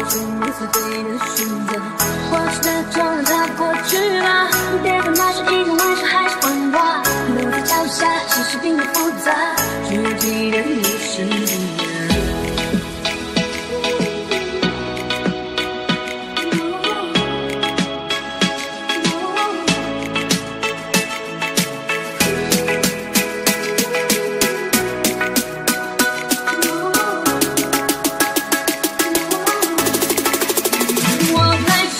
出无所谓的选择。过去的就让它过去吧，别管那是一场玩笑还是谎话。路在脚下，其实并不复杂，只要记得你是你的。我开始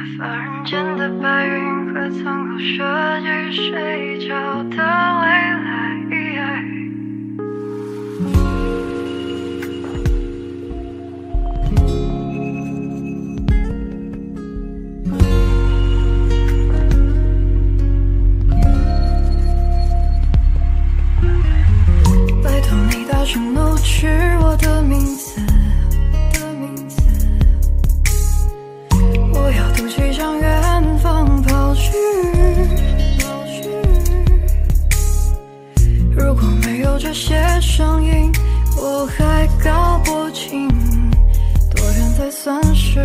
发人间的白云和苍口设计睡着的未来。拜托你大声怒斥我的名字，我要赌气向远方跑去。如果没有这些声音，我还搞不清多远才算是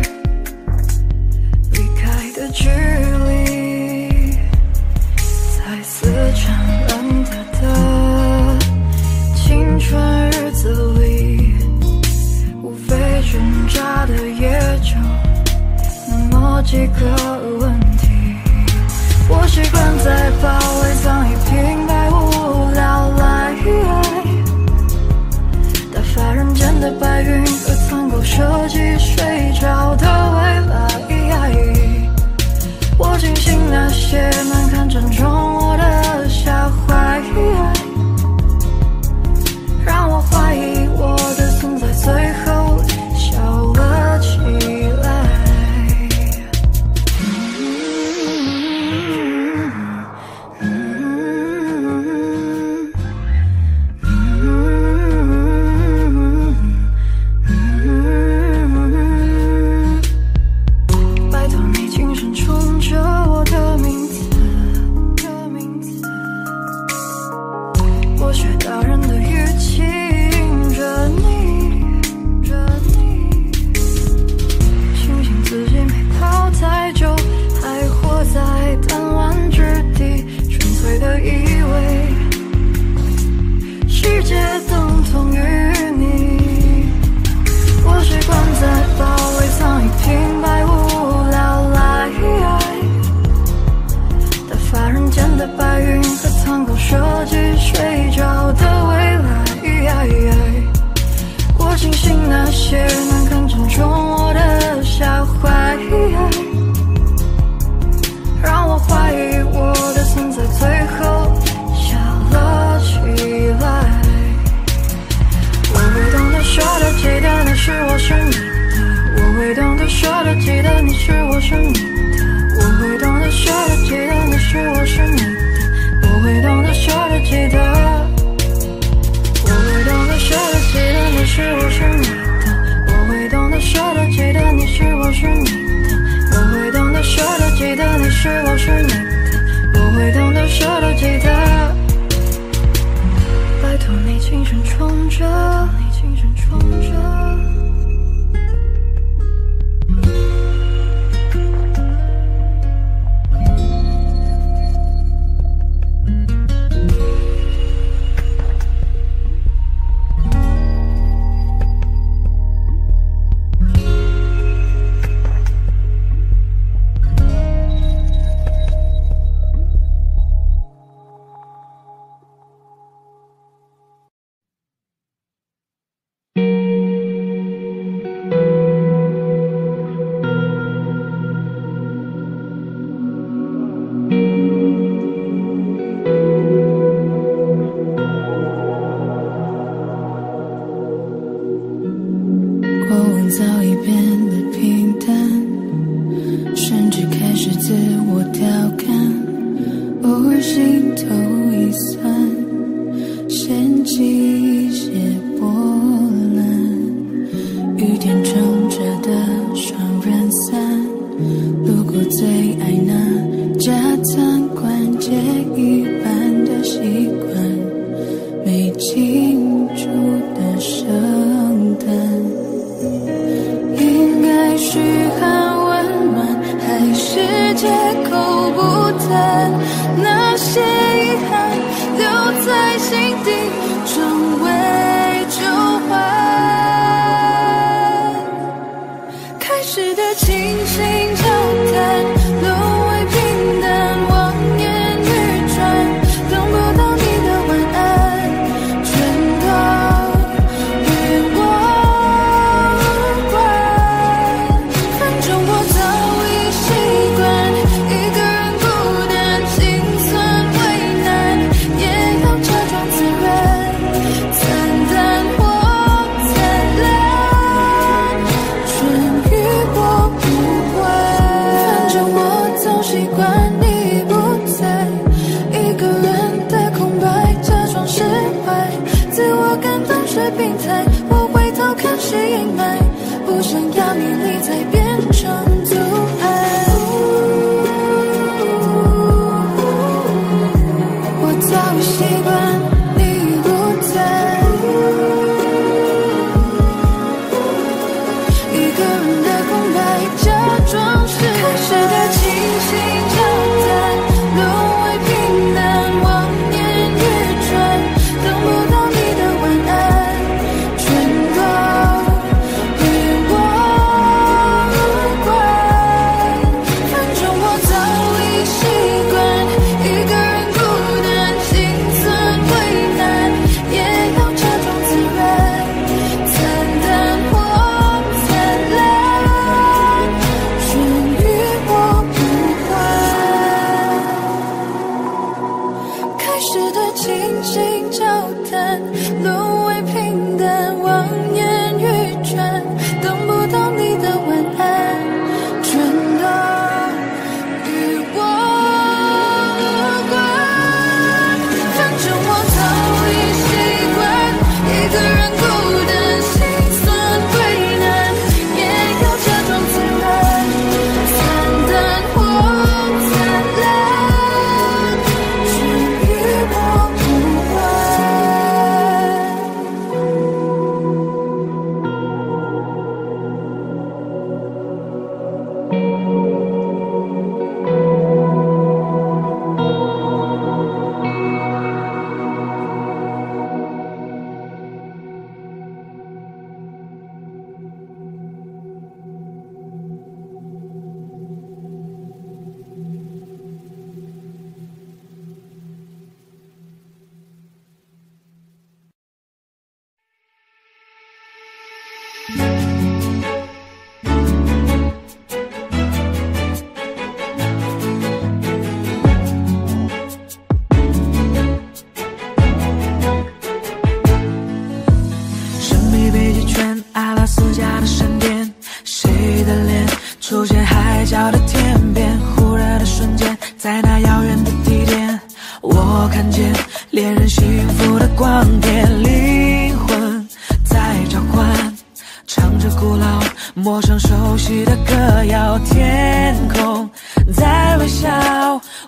离开的距离。彩丝缠烂它的青春日子里，无非挣扎的也就那么几个问题。我习惯在包围藏一瓶白无聊来，打发人间的白云和苍狗设计睡着的未来。我庆幸那些难堪正中我的下怀，让我怀疑我的存在最后笑了起来。拜托你轻声冲着我的名字，我学大人的语气迎着你，庆幸自己没跑太久，还活在弹丸之地，纯粹的以为世界等同于你。我习惯在包围藏一瓶白无聊来，打发人间的白云和苍狗设计睡着的未来。我庆幸那些难堪正中我的下怀，让我怀疑我的存在最后笑了起来。我会懂得说得记得你是我是你的，我会懂得说得记得你是我是你的，我会懂得说得记得你是我是你的，我会懂得说得记得，我会懂得说得记得你是我是你的，我会懂得说得记得你是我是你的，我会懂得说得记得你是我是你的，我会懂得说得记得。拜托你轻声冲着，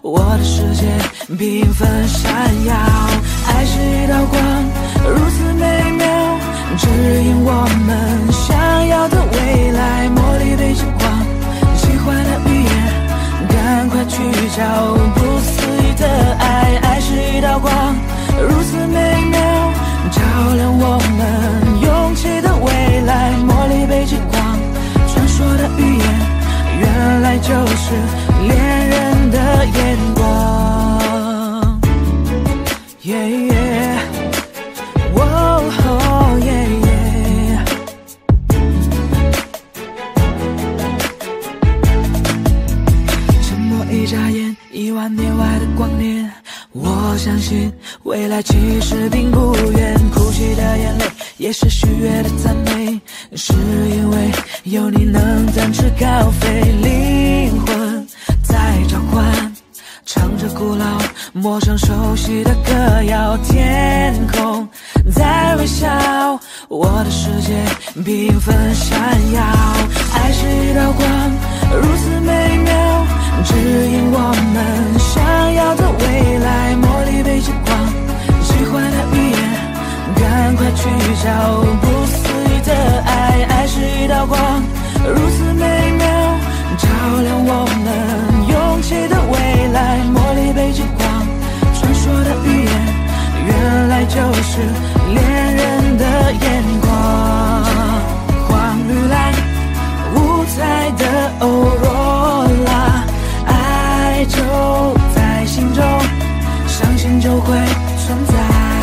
我的世界缤纷闪耀。爱是一道光，如此美妙，指引我们想要的未来。茉莉被金光，喜欢的语言，赶快去找不思议的爱。爱是一道光，如此美妙，照亮我们勇气的未来。茉莉被金光，传说的语言，原来就是恋人的眼光。Yeah, yeah. Whoa, oh, yeah, yeah. 沉默一眨眼，10000年外的光年，我相信未来其实并不远。哭泣的眼泪也是喜悦的赞美，是因为有你能展翅高飞。灵魂在召唤，唱着古老陌生熟悉的歌谣。天空在微笑，我的世界缤纷闪耀。爱是一道光，如此美妙，指引我们想要的未来。茉莉被金光，喜欢的语言，赶快去找不思议的爱。爱是一道光，如此美妙，照亮我们勇气的未来。茉莉被金光，传说的语言，原来就是恋人的眼光。黄绿蓝五彩的欧若拉，爱就在心中，相信就会存在。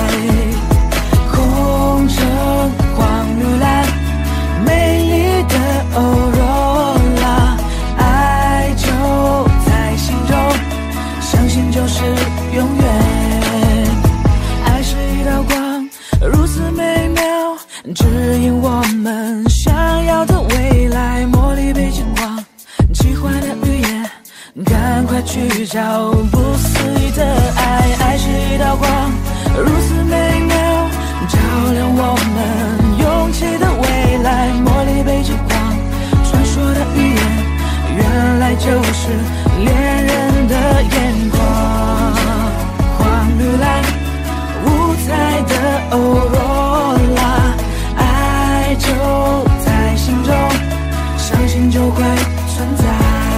红橙黄绿蓝，美丽的欧若拉，爱就在心中，相信就是永远。爱是一道光，如此美妙，指引我们想要的未来。茉莉被金光，奇幻的语言，赶快去找不思议的爱。爱是一道光，如此美妙，照亮我们勇气的未来。茉莉被金光，传说的语言，原来就是恋人的眼光。黄绿蓝五彩的欧若拉，爱就在心中，相信就会存在。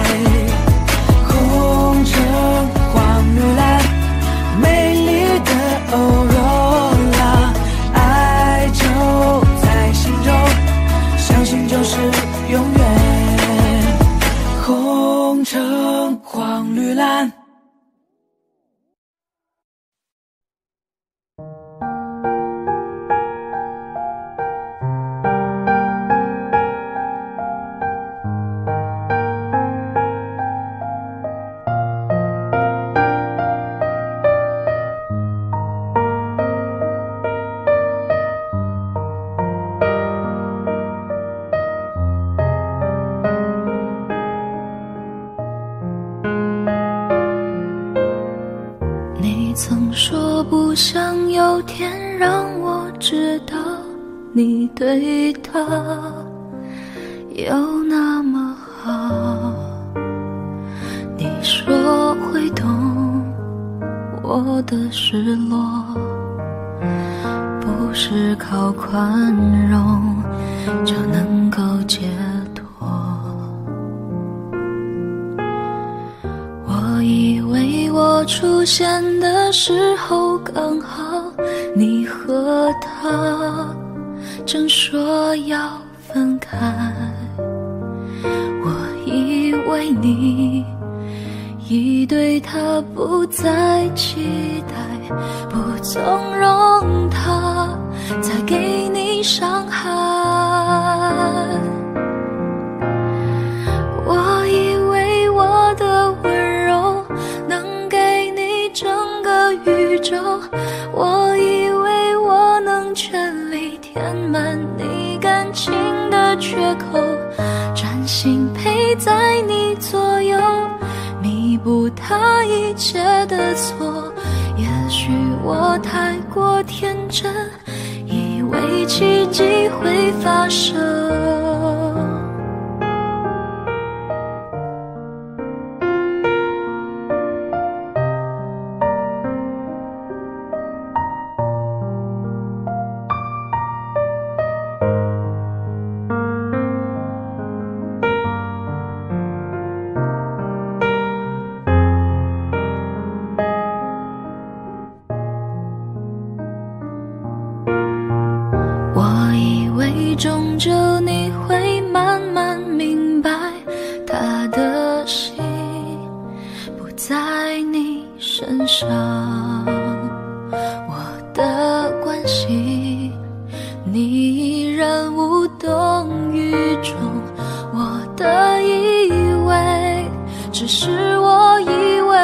红橙黄绿蓝，美丽的欧若拉，爱就在心中，相信就是永远。红橙黄绿蓝。 曾说不想有天让我知道你对他有那么好，你说会懂我的失落，不是靠宽容就能够解脱。我以为我出现的时候刚好你和他正说要分开，我以为你已对他不再期待，不纵容他再给你伤害。我以为我的温柔能给你整个宇宙，我以为我能全力填满你感情的缺口，专心陪在你左右，弥补他一切的错。也许我太过天真，以为奇迹会发生。 在你身上，我的关系你依然无动于衷，我的以为只是我以为，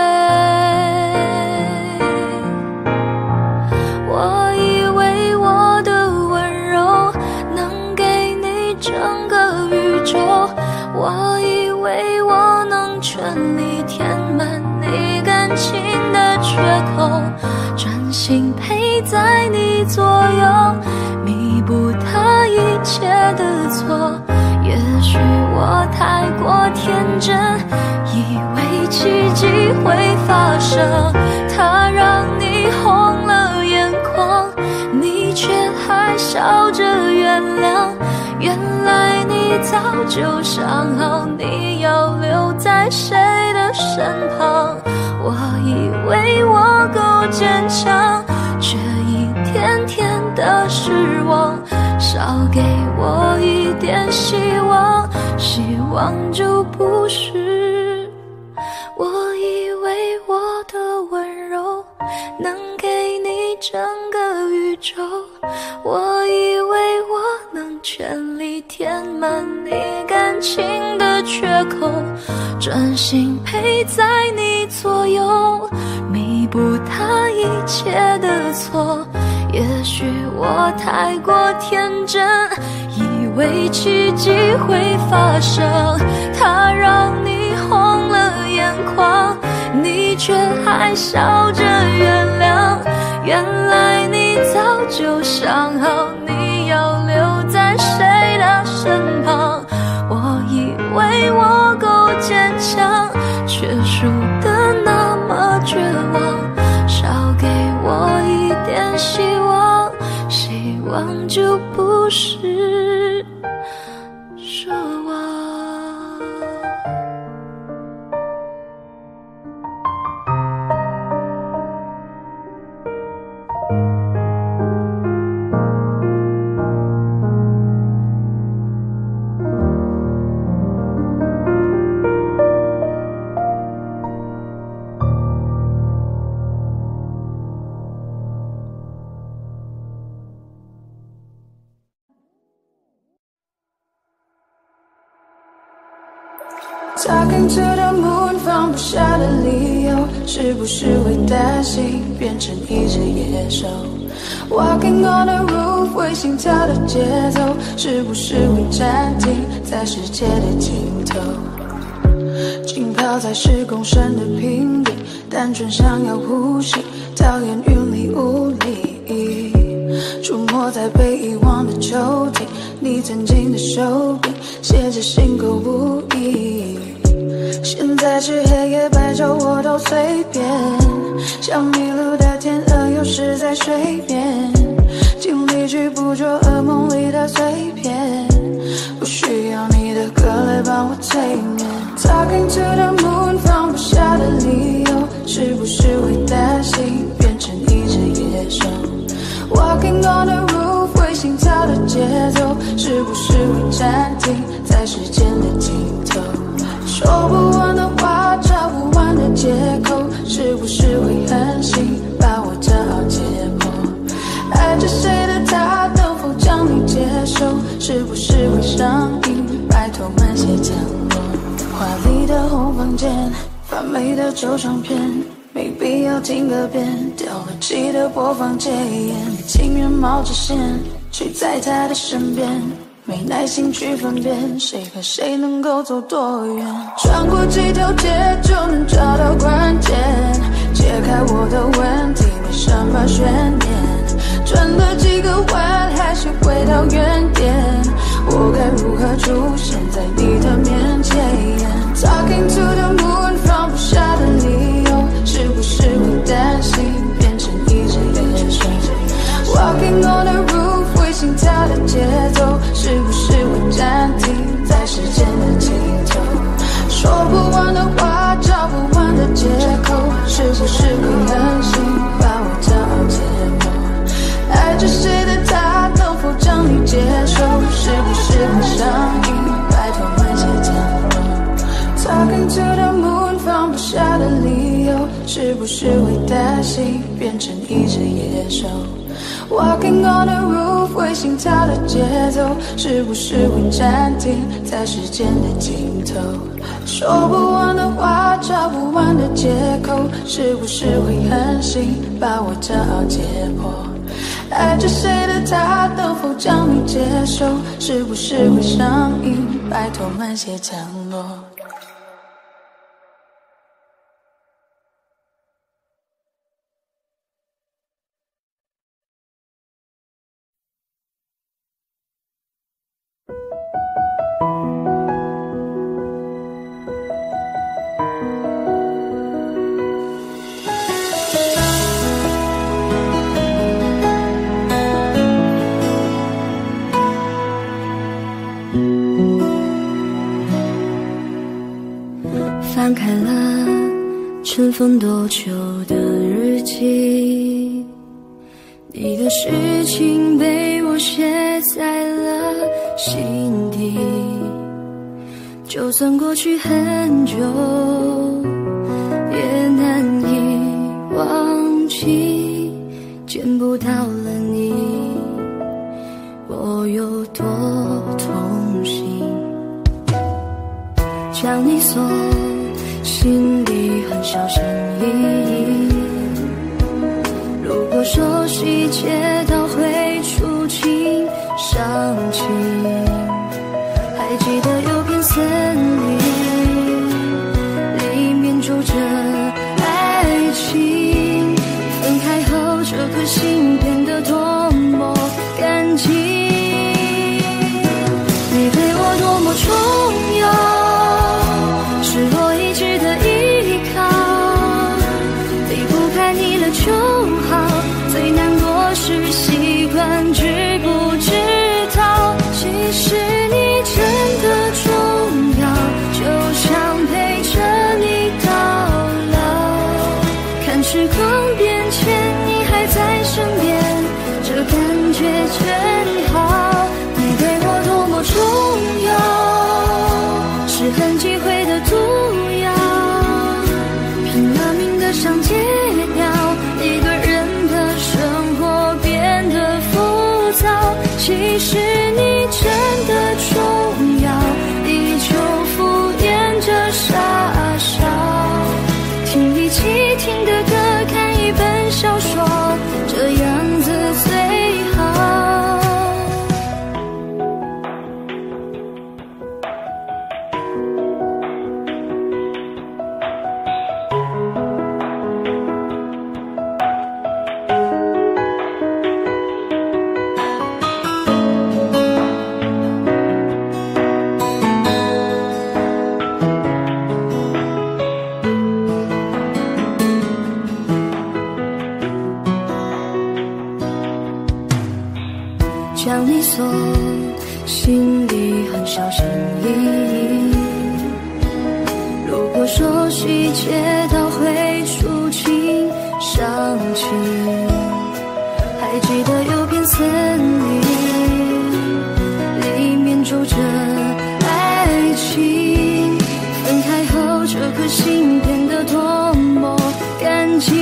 我以为我的温柔能给你整个宇宙，我以为我能全力填满你感情的缺口，专心陪在你左右，弥补他一切的错。也许我太过天真，以为奇迹会发生，它让你红了眼眶，你却还笑着原谅。原来你早就想好你要留在谁的身旁，我以为我够坚强，却一天天的失望，少给我一点希望，希望就不是。我以为我的温柔能给你整个宇宙，我以为我能全力填满你感情的缺口，专心陪在你左右，弥补他一切的错。也许我太过天真，以为奇迹会发生，它让你红了眼眶，你却还笑着原谅。原来你早就想好你要留在谁的身旁，我以为我够坚强，却输得那么绝望，少给我一点希望，希望就不是奢望。 Talking to the moon 放不下的理由，是不是会担心变成一只野兽 Walking on the roof 为心跳的节奏，是不是会暂停在世界的尽头，浸泡在10公升的瓶底，单纯想要呼吸，讨厌云里雾里，出没在被遗忘的抽屉，你曾经的手柄写着心口不一，现在是黑夜白昼我都随便，像迷路的天鹅有时在水边，尽力去捕捉噩梦里的碎片，不需要你的歌来帮我催眠。 Talking to the moon 放不下的理由，是不是会担心变成一只野兽 Walking on the roof 为心跳的节奏，是不是会暂停在时间的尽头，说不完的话，找不完的借口，是不是会狠心把我这好解剖？爱着谁的他能否将你接受？是不是会上瘾？拜托慢些降落。华丽的红房间，发霉的旧唱片，没必要听个遍。掉了机的播放键，你情愿冒着险睡在他的身边。 没耐心去分辨谁和谁能够走多远，穿过几条街就能找到关键，解开我的问题没什么悬念，转了几个弯还是回到原点，我该如何出现在你的面前 ？Talking to the moon 放不下的理由，是不是会担心变成一只野兽 ？Walking on the roof 为心跳的节奏。 是不是会暂停在时间的尽头？说不完的话，找不完的借口，是不是会狠心把我骄傲解剖？爱着谁的他能否将你接受？是不是会上瘾？拜托慢些降落。Talking to the moon 是不是会担心变成一只野兽 ？Walking on the roof， 为心跳的节奏，是不是会暂停在时间的尽头？说不完的话，找不完的借口，是不是会狠心把我骄傲解剖？爱着谁的他，能否将你接受？是不是会上瘾？拜托慢些降落。 翻开了尘封多久的日记，你的事情被我写在了心底，就算过去很久也难以忘记，见不到了你我有多痛心，将你锁心里很小心翼翼，如果说细节都会触景伤情，还记得有片森林，里面住着爱情，分开后这颗心变得多么干净，你对我多么重要，是我一直的依靠，离不开你了就好，最难过是习惯知不知道，其实你真的重要，就想陪着你到老，看时光变迁你还在身边，这感觉真好，你对我多么重要，是很忌讳的毒药，拼了命的想戒掉，一个人的生活变得浮躁，其实你真的重要，依旧敷衍着傻笑，听一起听的歌，看一本小说，这样子最好。将你锁心里很小心翼翼，如果说细节都会触景伤情，还记得有片森林，里面住着爱情，分开后这颗心变得多么干净，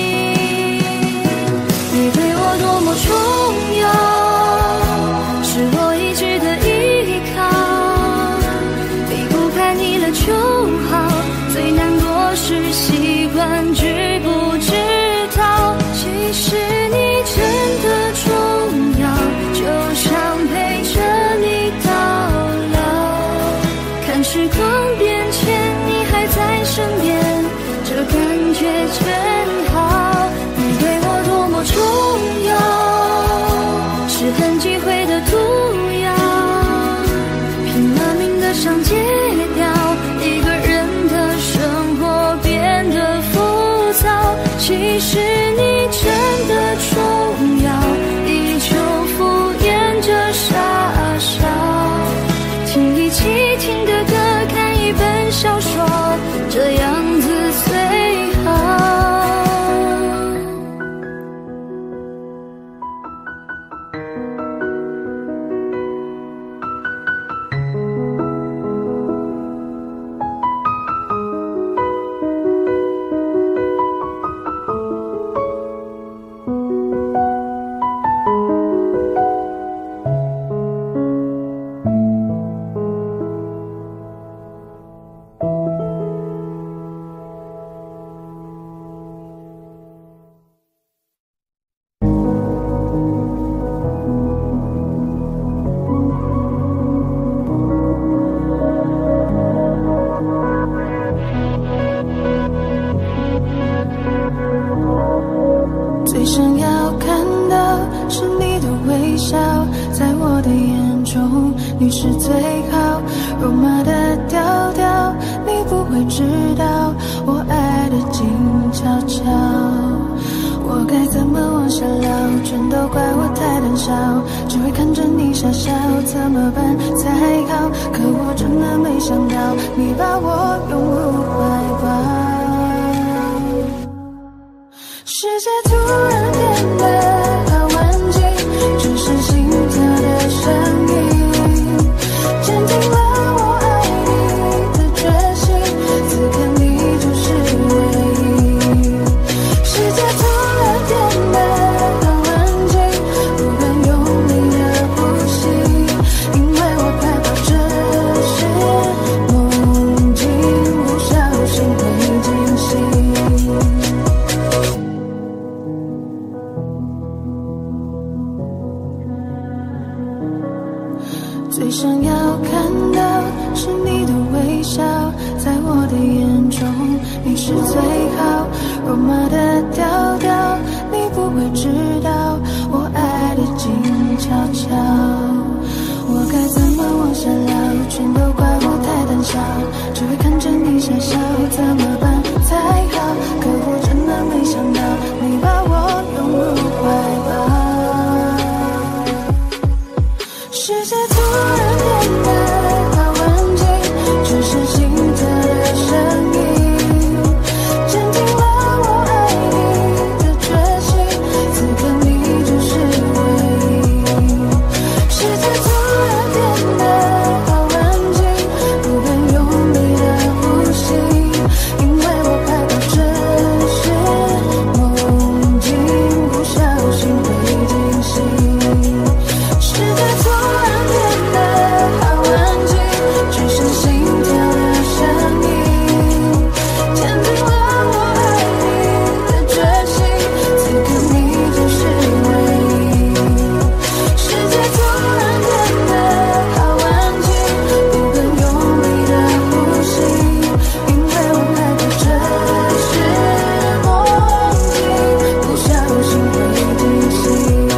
你对我多么重要，是我一直的依靠，离不开你了就好，最难过是习惯知不知道，其实你真的重要，就想陪着你到老，看时光变迁你还在身边，这感觉真好，你对我多么重要，是很忌讳的毒药，拼了命的想戒掉，一个人的生活变得浮躁，其实你真的重要，依旧敷衍着傻笑，听一起听的歌，看一本小说，这样子最好。 最想要看到是你的微笑，在我的眼中你是最好。肉麻的调调，你不会知道我爱的静悄悄。我该怎么往下聊？全都怪我太胆小，只会看着你傻笑，怎么办才好？可我真的没想到，你把我拥入怀抱。世界突然变得好安静，只剩心跳的声音，坚定了我爱你的决心，此刻你就是唯一。世界突然变得好安静，不敢用力的呼吸，因为我害怕这是梦境，不小心会惊醒。最想要看到是你的微笑，在我的眼中你是最好。肉麻的调调，你不会知道我爱的静悄悄。我该怎么往下聊？全都怪我太胆小，只会看着你傻笑，怎么办才好？可我真的没想到，你把我拥入怀抱。世界突然变得好安静，只剩心跳的声音，坚定了我爱你的决心，此刻你就是唯一。世界突然变得好安静，不敢用力的呼吸，因为我害怕这是梦境，不小心会惊醒。世界突然变得好安静，只剩心跳的声音，坚定了我爱你的决心，此刻你就是唯一。世界突然变得好安静，不敢用力的呼吸，因为我害怕这是梦境，不小心会惊醒。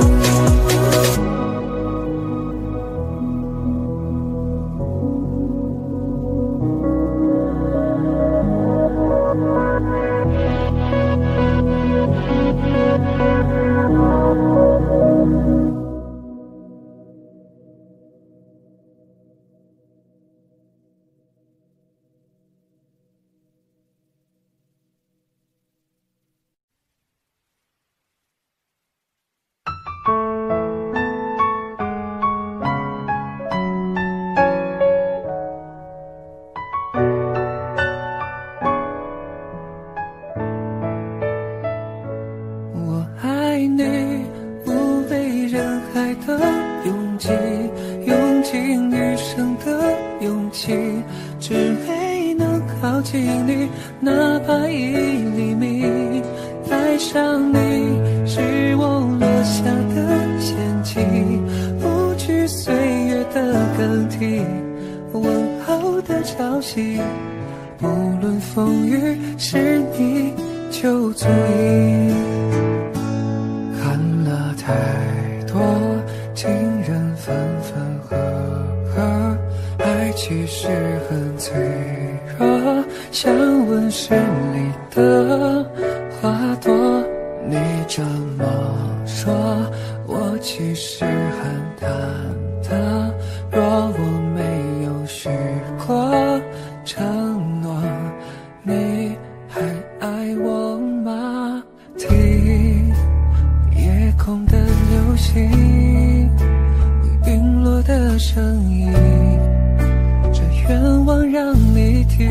我爱你，无畏人海的拥挤，用尽余生的勇气，只为能靠近你，哪怕1厘米。爱上你是我落下的陷阱，不惧岁月的更替，问候的朝夕，不论风雨，是你就足以。看了太多情人分分合合，爱其实很脆弱，想问十里的花朵，你这么说，我其实很忐忑。若我没有许过承诺，你还爱我吗？听夜空的流星，陨落的声音，这愿望让你听。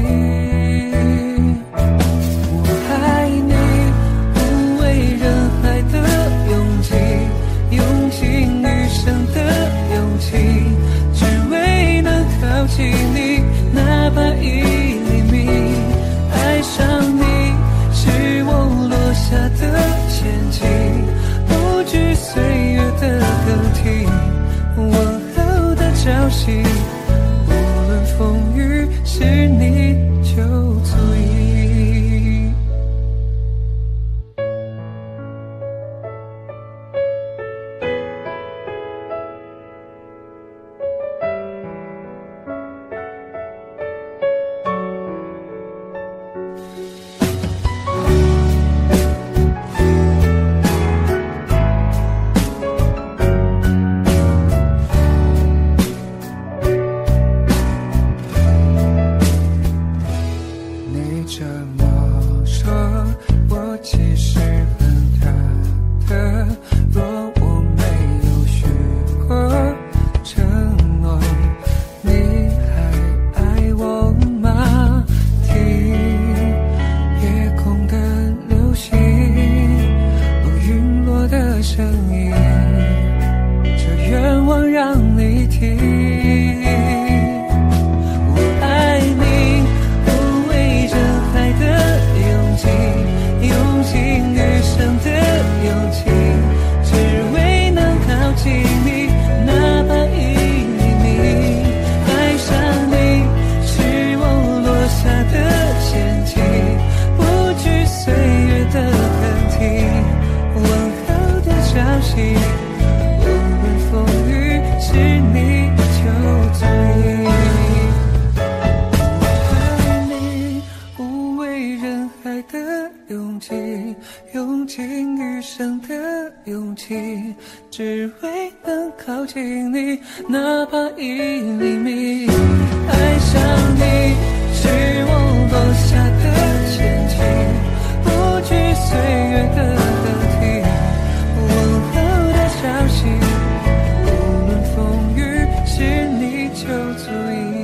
我爱你，无畏人海的拥挤，用尽余生的说我其实很他的，若我没有许过承诺，你还爱我吗？听夜空的流星，陨落的声音，这愿望让你听。用尽余生的勇气，只为能靠近你，哪怕1厘米。爱上你是我落下的陷阱，不惧岁月的更替，问候的消息，无论风雨，是你就足以。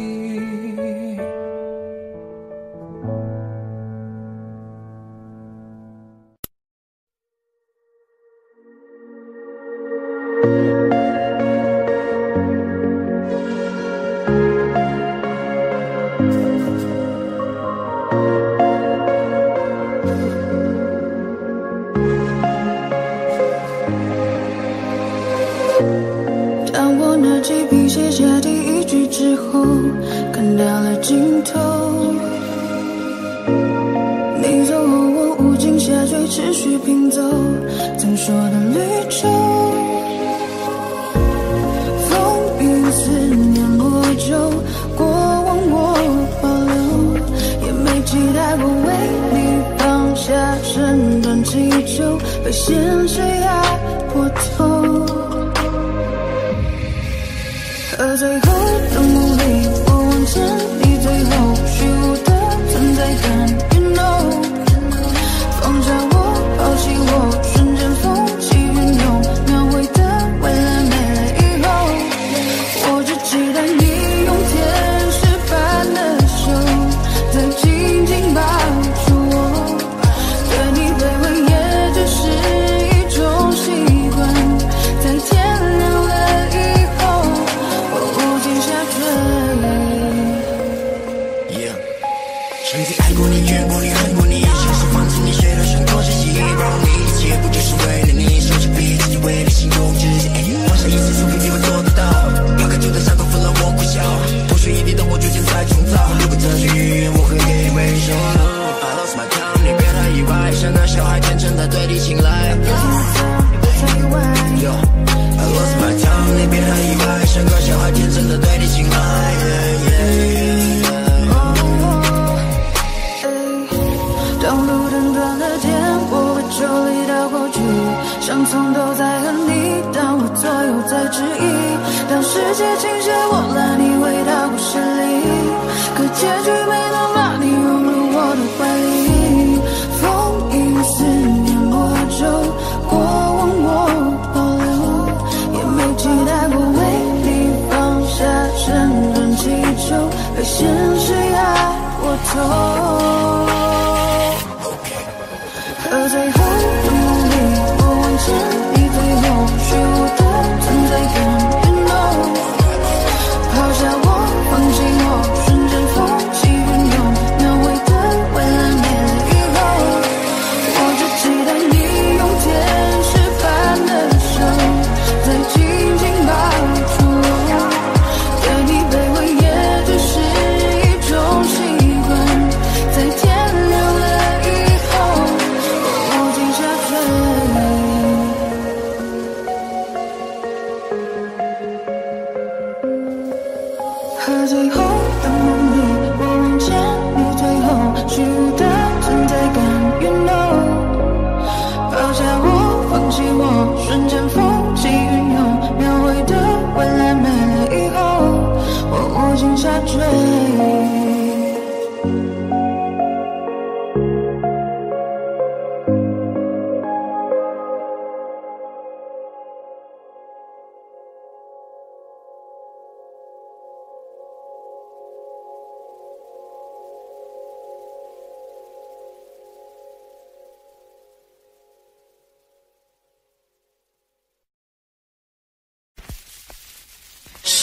当我拿起笔写下第一句之后，看到了尽头。你走后，我无尽下坠，持续拼凑曾说的旅程。风雨思念魔咒，过往我保留，也没期待过为你放下身段祈求，被现实压破头。而最后的努力，我望见你最后虚无的存在感 You know， 放下我，抛弃我，瞬间风起云涌，描绘的未来没了以后，我只期待你用天使般的手再紧紧抱住我，对你卑微也只是一种习惯，在天亮了以后曾经爱过你，怨过你，恨过你，现实放肆你，谁都想做些戏，包容你，一切不就是为了你，收起笔，自己为你心中自己，放下一切出品，你会做得到，抛开旧的伤口，分了我苦笑，不需一地的我逐渐再重造，如果这是预言，我会给你微笑。I lost my time， 你别太意外，像个小孩天真的对你青睐。Yo， I lost my time， 你别太意外，像个小孩天真的对你青睐。 当路灯断了电，我会抽离到过去，像从头在和你，但我左右在质疑。当世界倾斜我拉你回到故事里，可结局没能把你融入我的怀里。风雨思念魔咒，过往我保留，也没期待过为你放下身段祈求，被现实压过头。而最后的努力，我望见你最后虚无的存在感 You know， 抛下我，放弃我，瞬间风起云涌，描绘的未来没了以后，我只期待你用天使般的手再紧紧抱住我，对你卑微也只是一种习惯，在天亮了以后，我无尽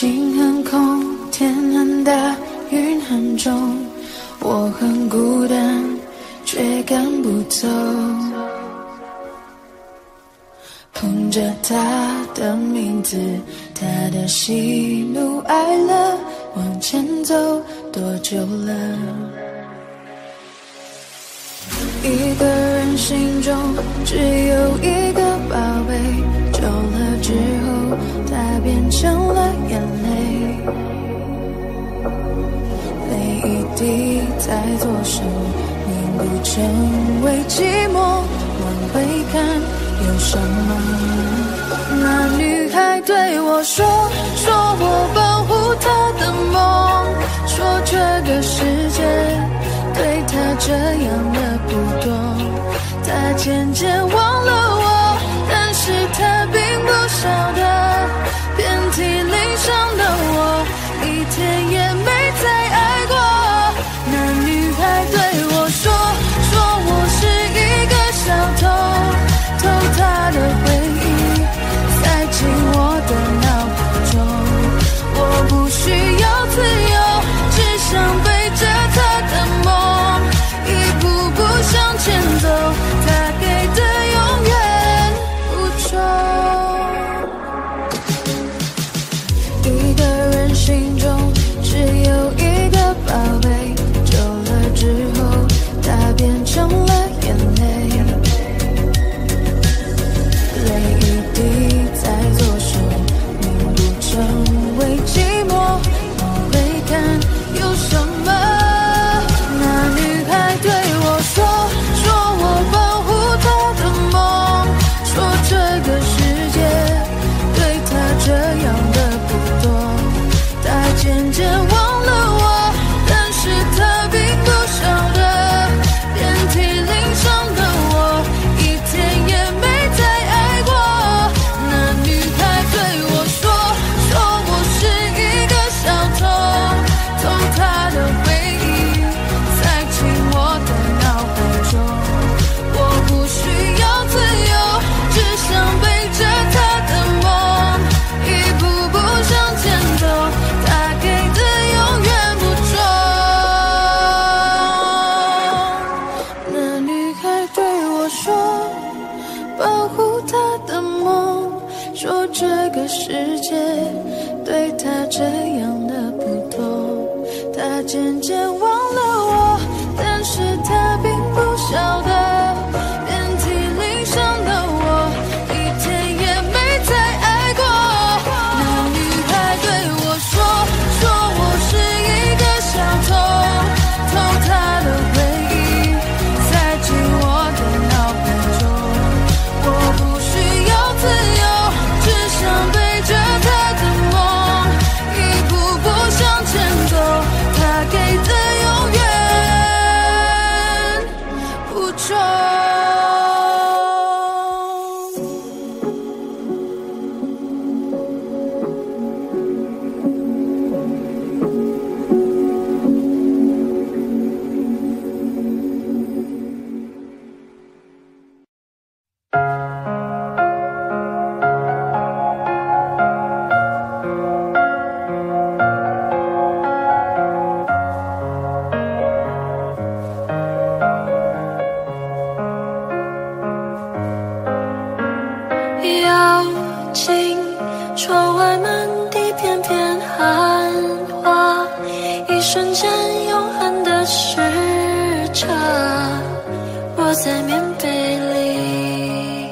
心很空，天很大，云很重，我很孤单，却赶不走。哼着他的名字，他的喜怒哀乐，往前走多久了？一个人心中只有一个宝贝，久了之后，它变成了眼泪。泪一滴在左手，凝固成为寂寞。往回看，有什么？那女孩对我说，说我保护她的梦，说这个世界对她这样的不多。她渐渐忘了我，但是她并不晓得，遍体鳞伤的我，一天也没再爱过。那女孩对我说，说我是一个小偷，偷她的回忆，塞进我的脑海中。我不需要自由，只想背着她的梦，一步步向前走，她给的永远不重。一个人心中只有一个宝贝，久了之后，它变成了眼泪。泪一滴在左手，凝固成为寂寞。往回看，有什么？那女孩对我说，说我保护她的梦，说这个世界对她这样的不多。她渐渐忘了我，但是她并不晓得，遍体鳞伤的我，一天也没再爱过。那女孩对我说，说我是一个小偷，偷她的回忆，塞进我的脑海中。我不需要自由，只想背着她的梦，一步步向前走，她给的永远不重。那女孩对我说，保护她的梦，说这个世界对她这样的不多。她渐渐忘了我，但是她并不晓得，遍体鳞伤的我，一天也没再爱过。那女孩对我说，说我是一个小偷，偷她的回忆，塞进我的脑海中。我不需要自由，只想背着她的梦，一步步向前走，她给的永远不重。妖精，窗外满地片片寒花，一瞬间永恒的时差，窝在棉被里，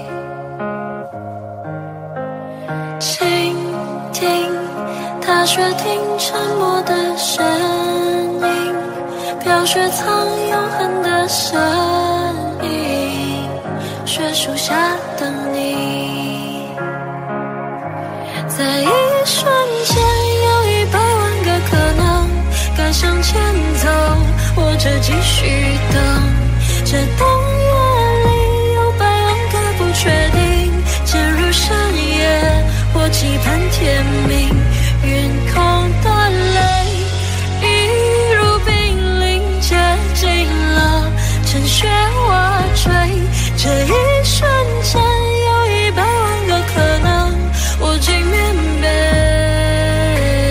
倾听踏雪听沉默的声音，飘雪藏永恒的声音，雪树下等你。在一瞬间有100万个可能，该向前走，或者继续等。这冬夜里有100万个不确定，渐入深夜，或期盼天明。云空的泪一如冰凌接近了，趁雪瓦坠。这一瞬间有100万个可能，握紧棉被。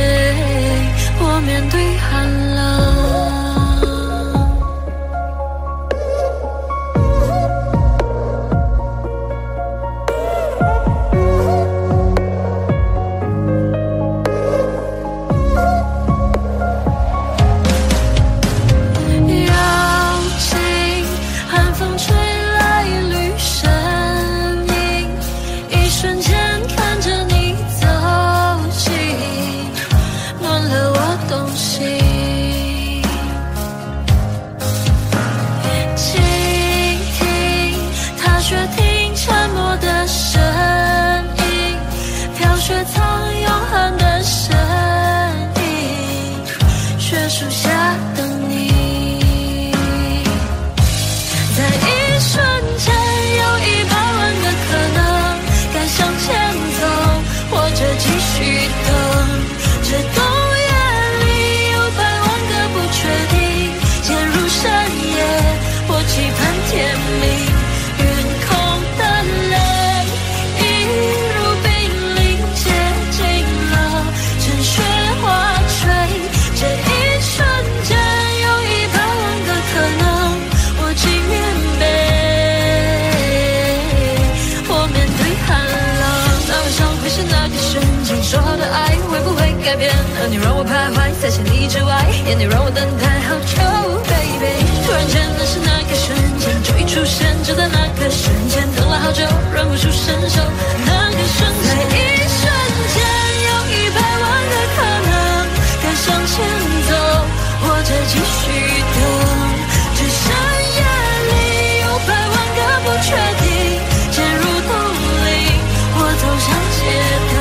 改变，而你让我徘徊在千里之外，眼你让我等待好久 ，baby。突然间那是那个瞬间，就一出现，就在那个瞬间，等了好久，忍不住伸手，那个瞬间，在一瞬间，有100万个可能，该向前走，或者继续等，只剩夜里有100万个不确定，渐入冬令，我走向街灯。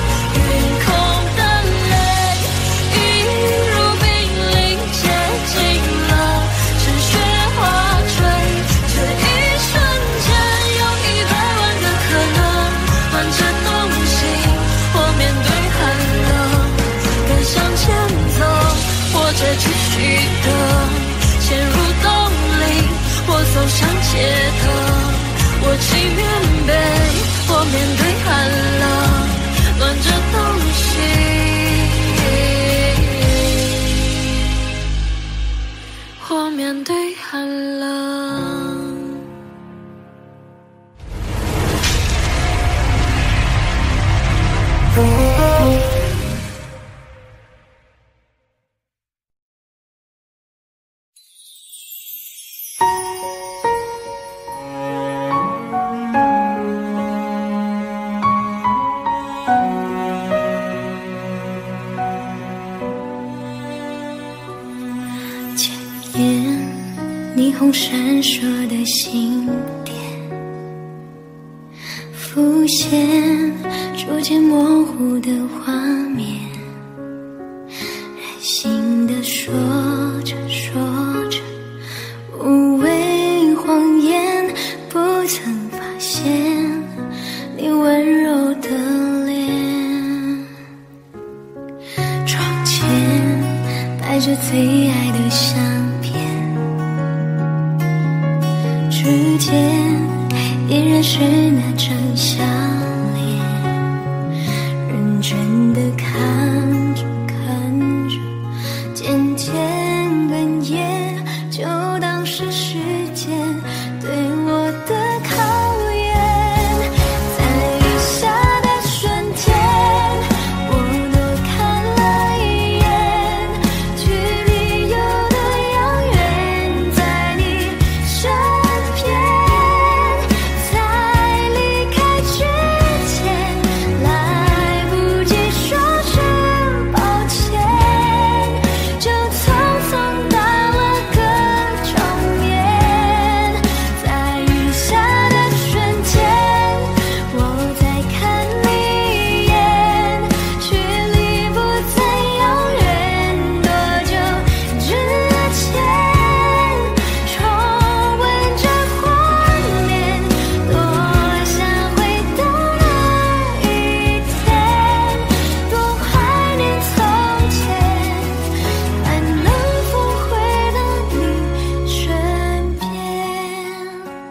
继续等，陷入冬令，我走上街头，我骑棉被，我面对寒冷，暖着东西，我面对寒冷。 霓虹闪烁的星点浮现，逐渐模糊的画面，任性的说着说着，无谓谎言，不曾发现你温柔的脸。窗前摆着最爱的相片，指尖依然是那张笑脸，认真的看着看着，渐渐哽咽，就当是时间对我的考验。在雨下的瞬间，我多看了一眼，距离有多遥远，在你身边。在离开之前，来不及说声抱歉，就匆匆到了个终点。在雨下的瞬间，我再看你一眼，距离不再遥远，多久之前，重温这画面，多想回到那一天，多怀念从前，还能否回到你身边？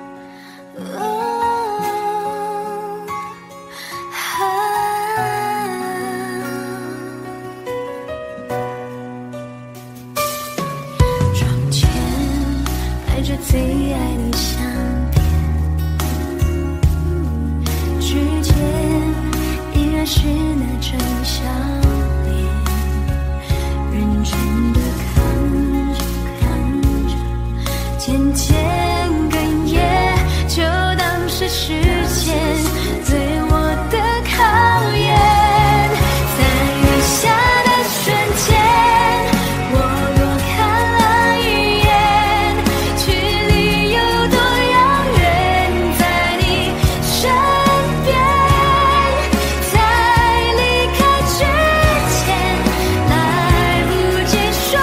窗前摆着最爱的相片，指尖依然是那张笑脸，认真的看着看着，渐渐哽咽，就当是时间对我的考验。在雨下的瞬间，我多看了一眼，距离有多遥远，在你身边。在离开之前，来不及说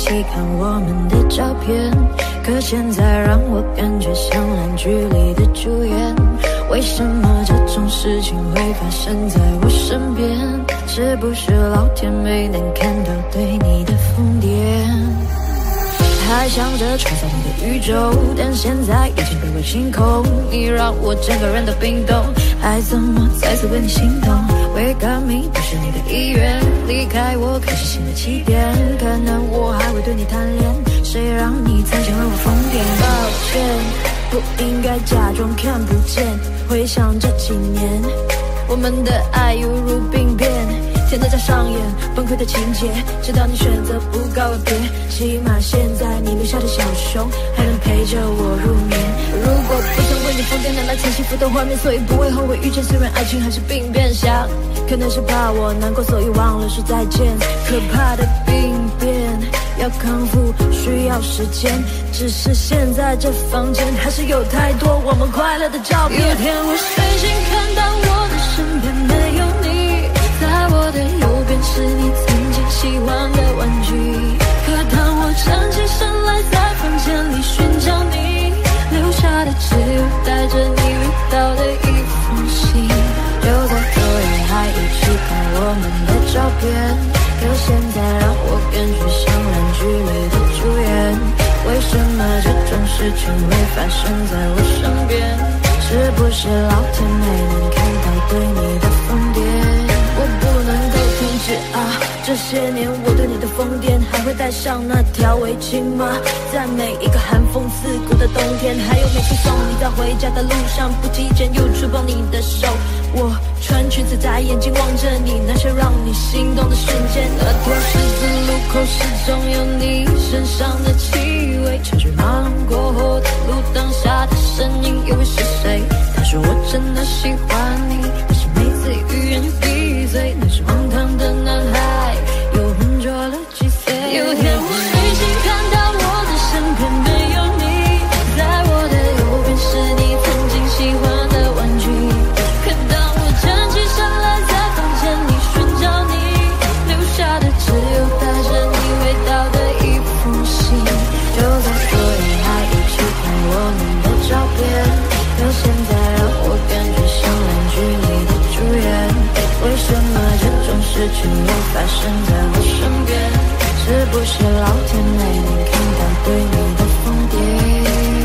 起看我们的照片，可现在让我感觉像烂剧里的主演。为什么这种事情会发生在我身边？是不是老天没能看到对你的疯癫？还想着创造你的宇宙，但现在已经被我清空。你让我整个人都冰冻，还怎么再次为你心动？ Wake up me 不是你的意愿，离开我开始新的起点。可能我还会对你贪恋，谁让你踩进了我疯癫？抱歉，不应该假装看不见。回想这几年，我们的爱犹如病变。 现在在上演崩溃的情节，直到你选择不告而别。起码现在你留下的小熊还能陪着我入眠。如果不曾为你疯癫，难来曾幸福的画面，所以不会后悔遇见。虽然爱情还是病变，想可能是怕我难过，所以忘了说再见。可怕的病变要康复需要时间，只是现在这房间还是有太多我们快乐的照片。有天我睡醒看到我的身边没有你。 在我的右边是你曾经喜欢的玩具，可当我站起身来，在房间里寻找你，留下的只有带着你味道的一封信。就在昨夜还一起看我们的照片，可现在让我感觉像烂剧里的主演。为什么这种事情会发生在我身边？是不是老天没能看到对你的疯癫？ 我不能够停止啊！这些年我对你的疯癫，还会戴上那条围巾吗？在每一个寒风刺骨的冬天，还有每次送你在回家的路上，不经意间又触碰你的手。我穿裙子在眼睛望着你，那些让你心动的瞬间。那条十字路口始终有你身上的气味，车水马龙过后的路灯下的身影，又会是谁？他说我真的喜欢你，但是每次欲言又闭嘴，那是荒唐的男孩，又笨拙了几岁。有天我睡醒看到我的身边没有你，在我的右边是你曾经喜欢的玩具。可当我站起身来，在房间里寻找你，留下的只有带着你味道的一封信。就在昨夜还一起看我们的照片，可现在让我感觉像烂剧里的主演。 为什么这种事情又发生在我身边？是不是老天没能看到对你的疯癫？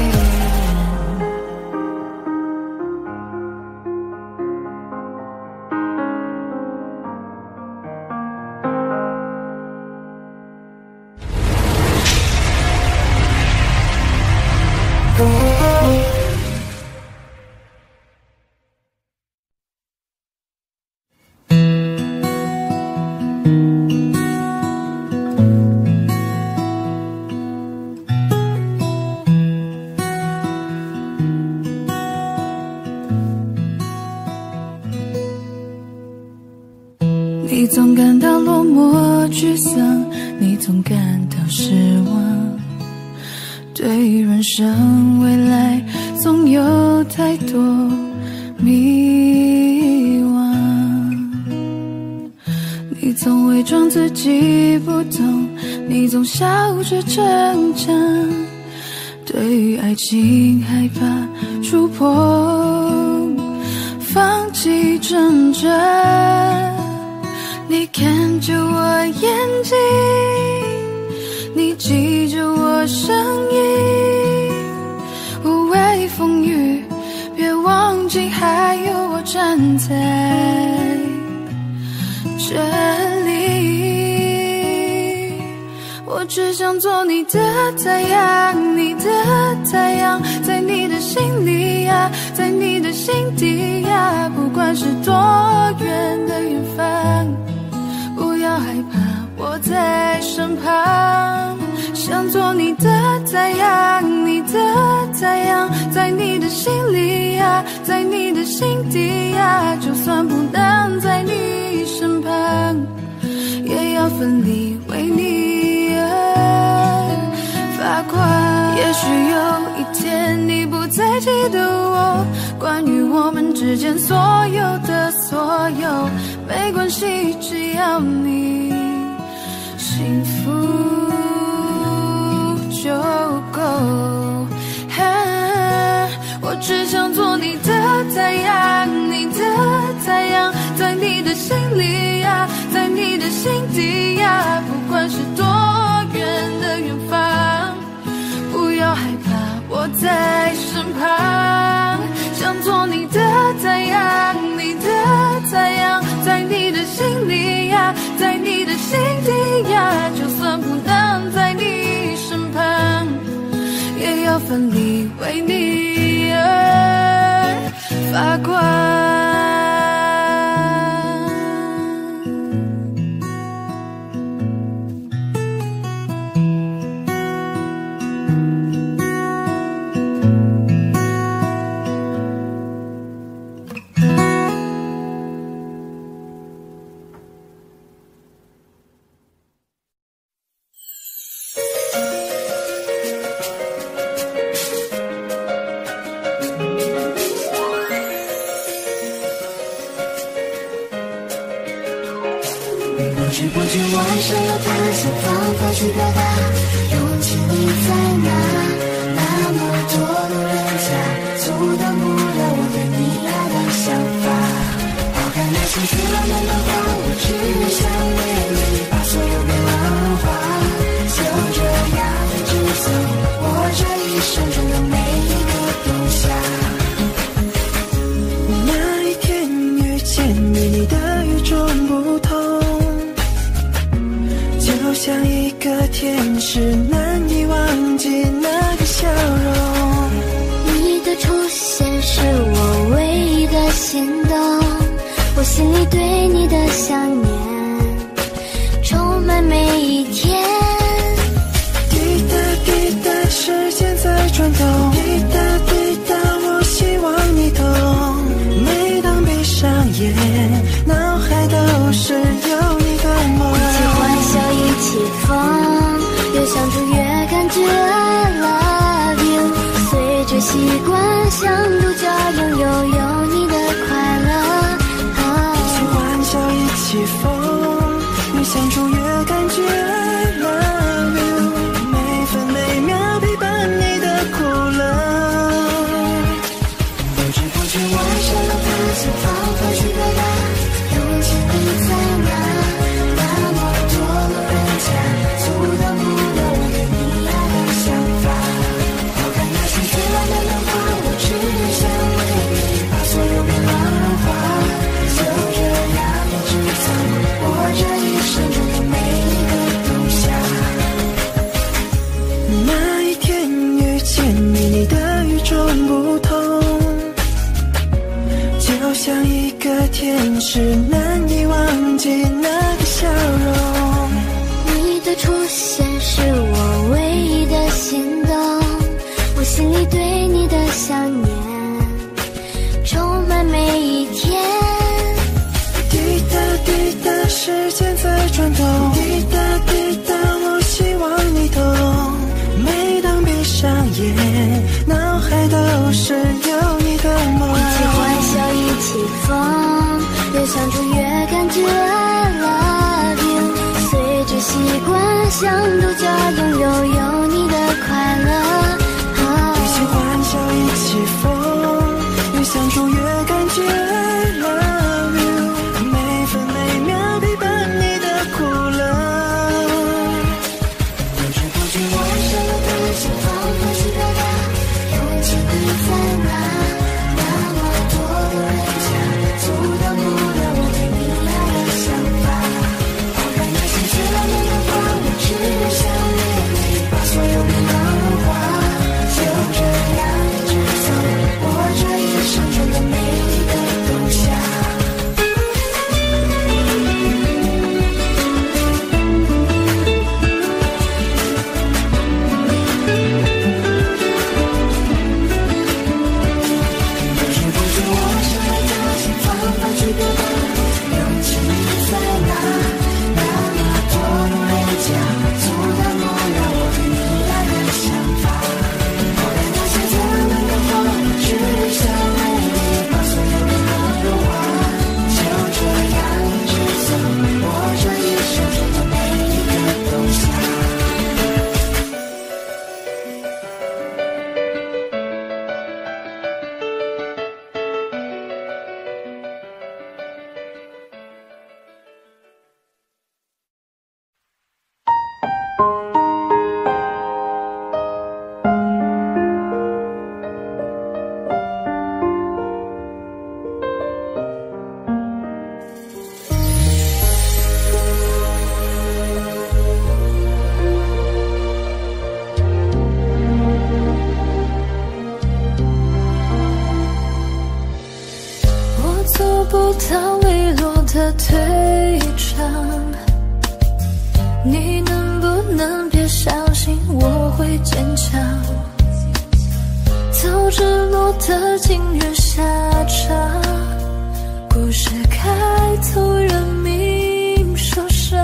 你总感到落寞沮丧，你总感到失望，对于人生未来总有太多迷惘。你总伪装自己不懂，你总笑着逞强，对于爱情害怕触碰，放弃挣扎。 你看着我眼睛，你记着我声音，无畏风雨，别忘记还有我站在这里。我只想做你的太阳，你的太阳，在你的心里呀，在你的心底呀，不管是多远的远方。 不要害怕，我在身旁，想做你的太阳，你的太阳，在你的心里呀，在你的心底呀，就算不能在你身旁，也要奋力为你而发光。也许有一天你不再记得我，关于我们之间所有的所有。 没关系，只要你幸福。 底呀，不管是多远的远方，不要害怕，我在身旁，想做你的太阳，你的太阳，在你的心里呀，在你的心底呀，就算不能在你身旁，也要奋力为你而发光。 不知不觉我想要的想方法去表达，勇气你在哪？那么多路人甲，阻挡不了我对你爱的想法。抛开那些虚浪漫的话，我只想为你把所有变浪花。就这样一直走，我这一生中的每一个冬夏。 那一天遇见你，你的与众不同，就像一个天使，难以忘记那个笑容。 你的出现是我唯一的心动，我心里对你的想念充满每一天。 滴答滴答，时间在转动，滴答滴答，我希望你懂。每当闭上眼，脑海都是有你的梦。 一起欢笑，一起疯，越相处越感觉 I love you。随着习惯，像独角拥有你的快乐。 一起欢笑，一起疯，越相处越感觉 I love you。每分每秒陪伴你的苦乐。 不知不觉我想要的想方法去表达，勇气你在哪？那么多路人甲，阻挡不了我对你爱的想法。抛开那些虚浪漫的话，我只想为你把所有变浪花。就这样一直走，我这一生中的每一个冬夏。 那一天遇见你，你的与众不同，就像一个天使，难以忘记那个笑容。 你的出现是我唯一的心动，我心里对你的想念充满每一天。 滴答滴答，时间在转动，滴答滴答，我希望你懂。每当闭上眼，脑海都是有你的梦。 一起欢笑，一起疯，越相处越感觉 I love you。随着习惯，像独角拥有你的快乐。 一起欢笑，一起疯，越相处越感觉 I love you。每分每秒陪伴你的苦乐。 不知不觉我想要的想方法去表达，勇气你在哪？那么多路人甲，阻挡不了我对你爱的想法。抛开那些虚浪漫的话，我只想为你把所有变浪花。 不到微弱的退场，你能不能别相信我会坚强？早知落得今日下场，故事开头人命受伤。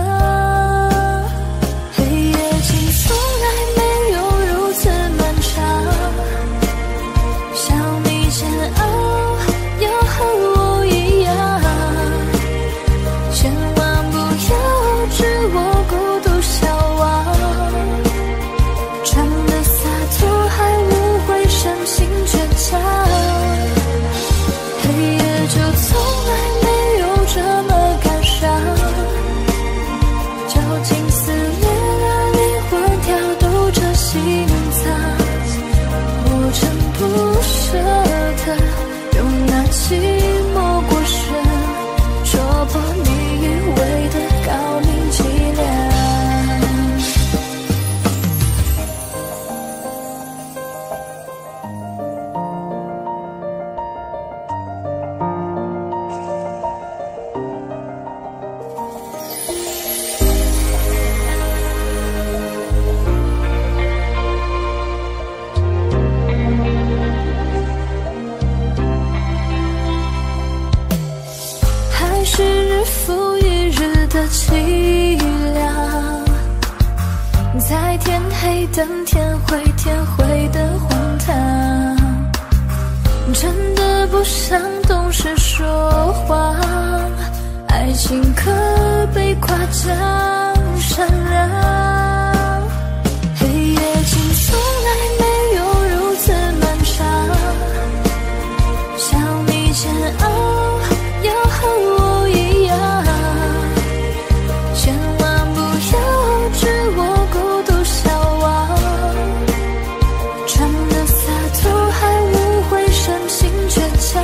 黑夜竟从来没有如此漫长，想你煎熬要和我一样，千万不要置我孤独消亡，装的洒脱还无悔深情倔强，黑夜就从来没有这么感伤，绞尽思念让灵魂跳动着心脏，我真不舍得用那寂寞过深戳破你以为的高明伎俩。还是日复一日的凄凉，在天黑等天灰天灰的荒唐，真的不想懂事说谎，爱情可被夸奖善良，黑夜竟从来没有如此漫长，想你煎熬要和我一样，千万不要置我孤独消亡，装的洒脱还无悔深情倔强，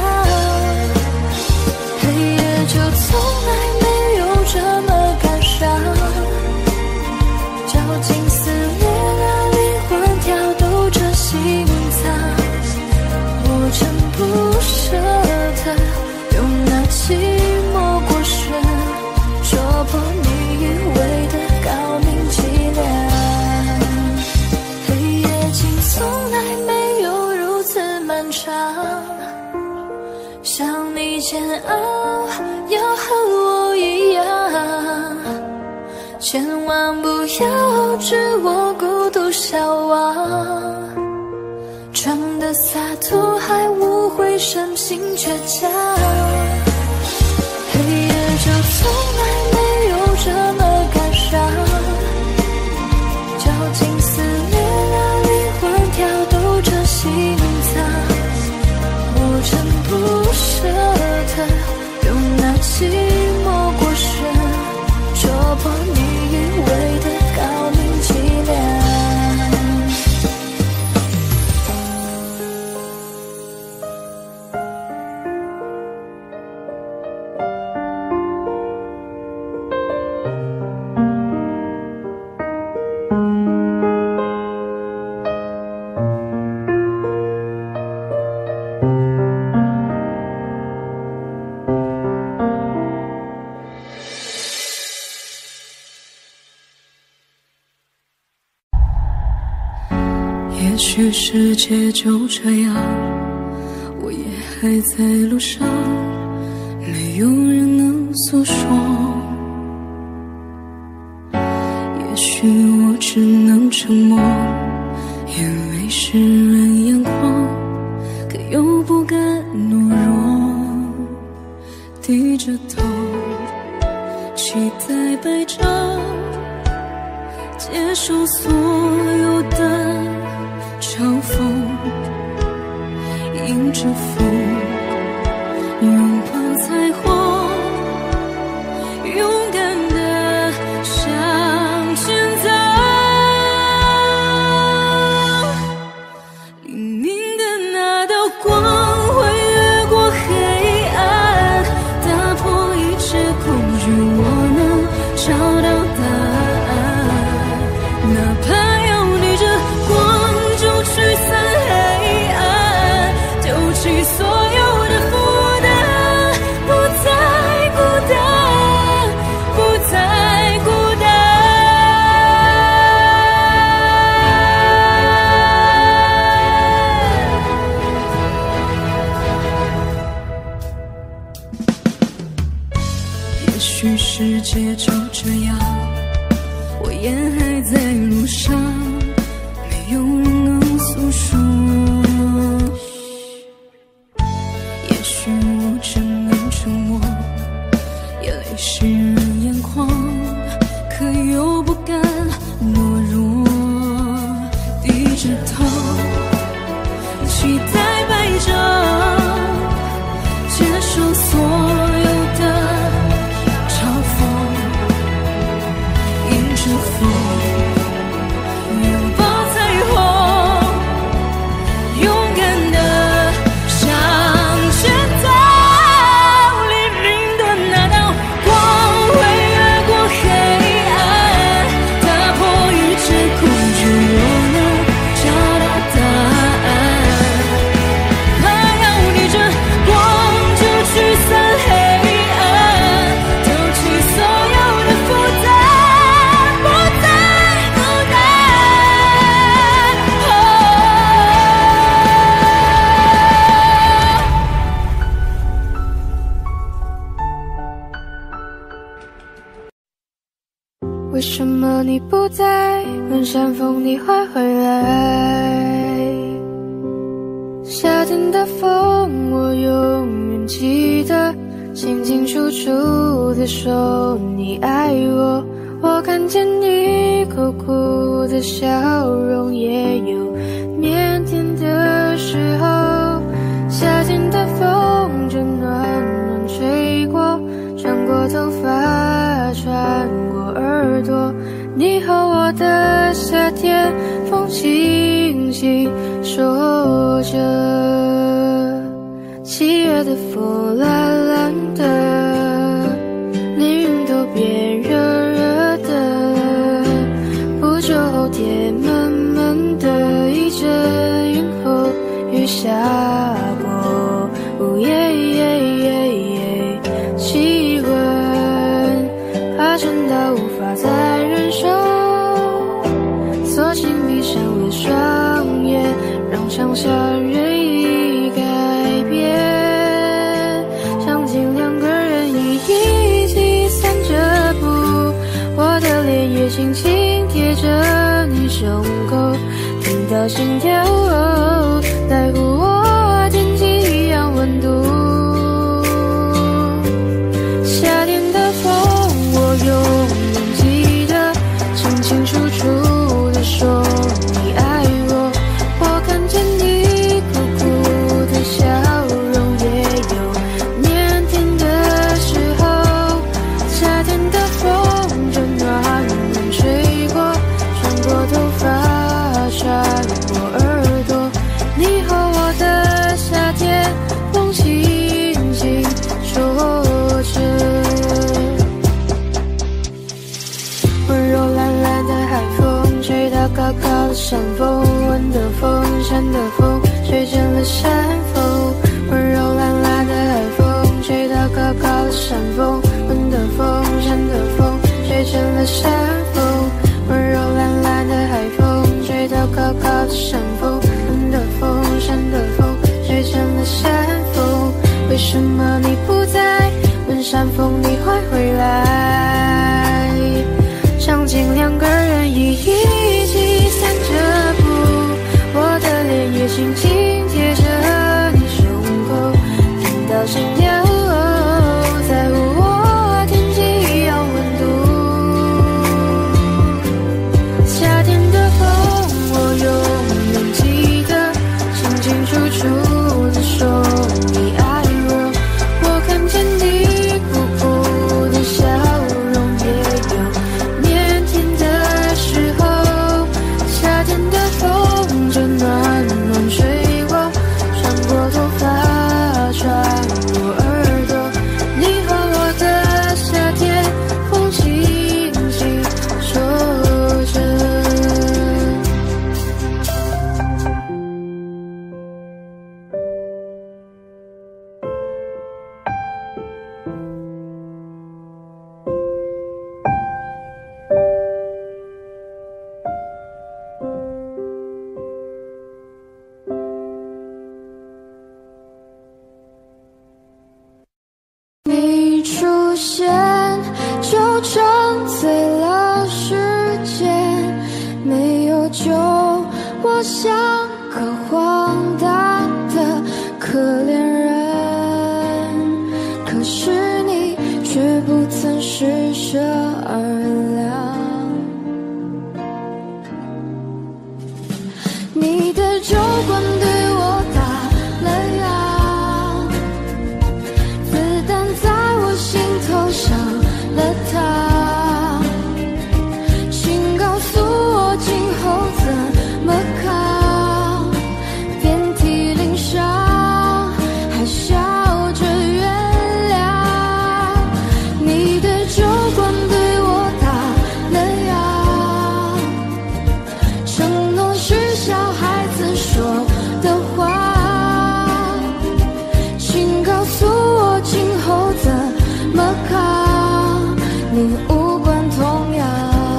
黑夜就从来没有这么感伤，绞尽思念让灵魂跳动着心脏，我真不舍得用那寂寞过深戳破你以为的高明伎俩，黑夜竟从来没有如此漫长，想你煎熬要和我一样，千万不要置我孤独消亡，装的洒脱还无悔深情倔强，黑夜就从来没有这么感伤，绞尽思念让灵魂跳动着心脏，我真不舍得用那寂寞过深戳破你以为的高明伎俩。 也许世界就这样，我也还在路上，没有人能诉说。也许我只能沉默，因为世人眼光，可又不敢懦弱。低着头，期待白昼，接受所有的嘲讽，迎着风，拥抱彩虹，勇敢地向前走。 天还在路上，没有人能诉说。也许我只能沉默，眼泪湿润眼眶，可又不敢懦弱，低着头，期待摆着，接受所有的嘲讽，迎着风，拥抱彩虹，勇敢的向前走。黎明的那道光会越过黑暗，打破一切恐惧，我能找到答案。它要逆着光就驱散黑暗，丢弃所有的负担，不再孤单。 为什么你不在？问山风你会回来？夏天的风，我永远记得，清清楚楚地说你爱我。我看见你苦苦的笑容，也有腼腆的时候。夏天的风正暖暖吹过，穿过头发，穿过耳朵。你和我的夏天，风轻轻说着。7月的风蓝蓝的，连云都变热热的。不久后天闷闷的，一阵云后雨下过。气温爬升到无法再忍受，索性闭上了双眼，让想象任意改变。想尽2个人一起散着步，我的脸也轻轻贴着你胸口，听到心跳在乎我天气一样温度。夏天的风，我永远记得，清清楚楚地说你爱我。我看见你苦苦的笑容，也有腼腆的时候。夏天的风正暖暖吹过，穿过头发，穿过耳朵。你和我的夏天，风轻轻说着。温柔懒懒的海风，吹到高高的山峰，闻的风，山的风，吹成了山风。温柔懒懒的海风，吹到高高的山峰，闻的风，山的风，吹成了山风。温柔懒懒的海风，吹到高高的山峰，闻的风，山的风，吹成了山风。为什么你不在？问山风你会回来？想尽2个人一起散着步，我的脸也轻轻贴着你胸口，听到心跳在乎我天气一样温度。夏天的风，我永远记得，清清楚楚地说你爱我。我看见你苦苦的笑容，也有腼腆的时候。 像个荒诞的可怜人，可是你却不曾施舍而量。你的酒馆对我打了烊，子弹在我心头上了膛，请告诉我今后怎么扛，遍体鳞伤还笑着原谅。你的酒馆对我打了烊，承诺是小孩子说的话，请告诉我今后怎么扛，你无关痛痒。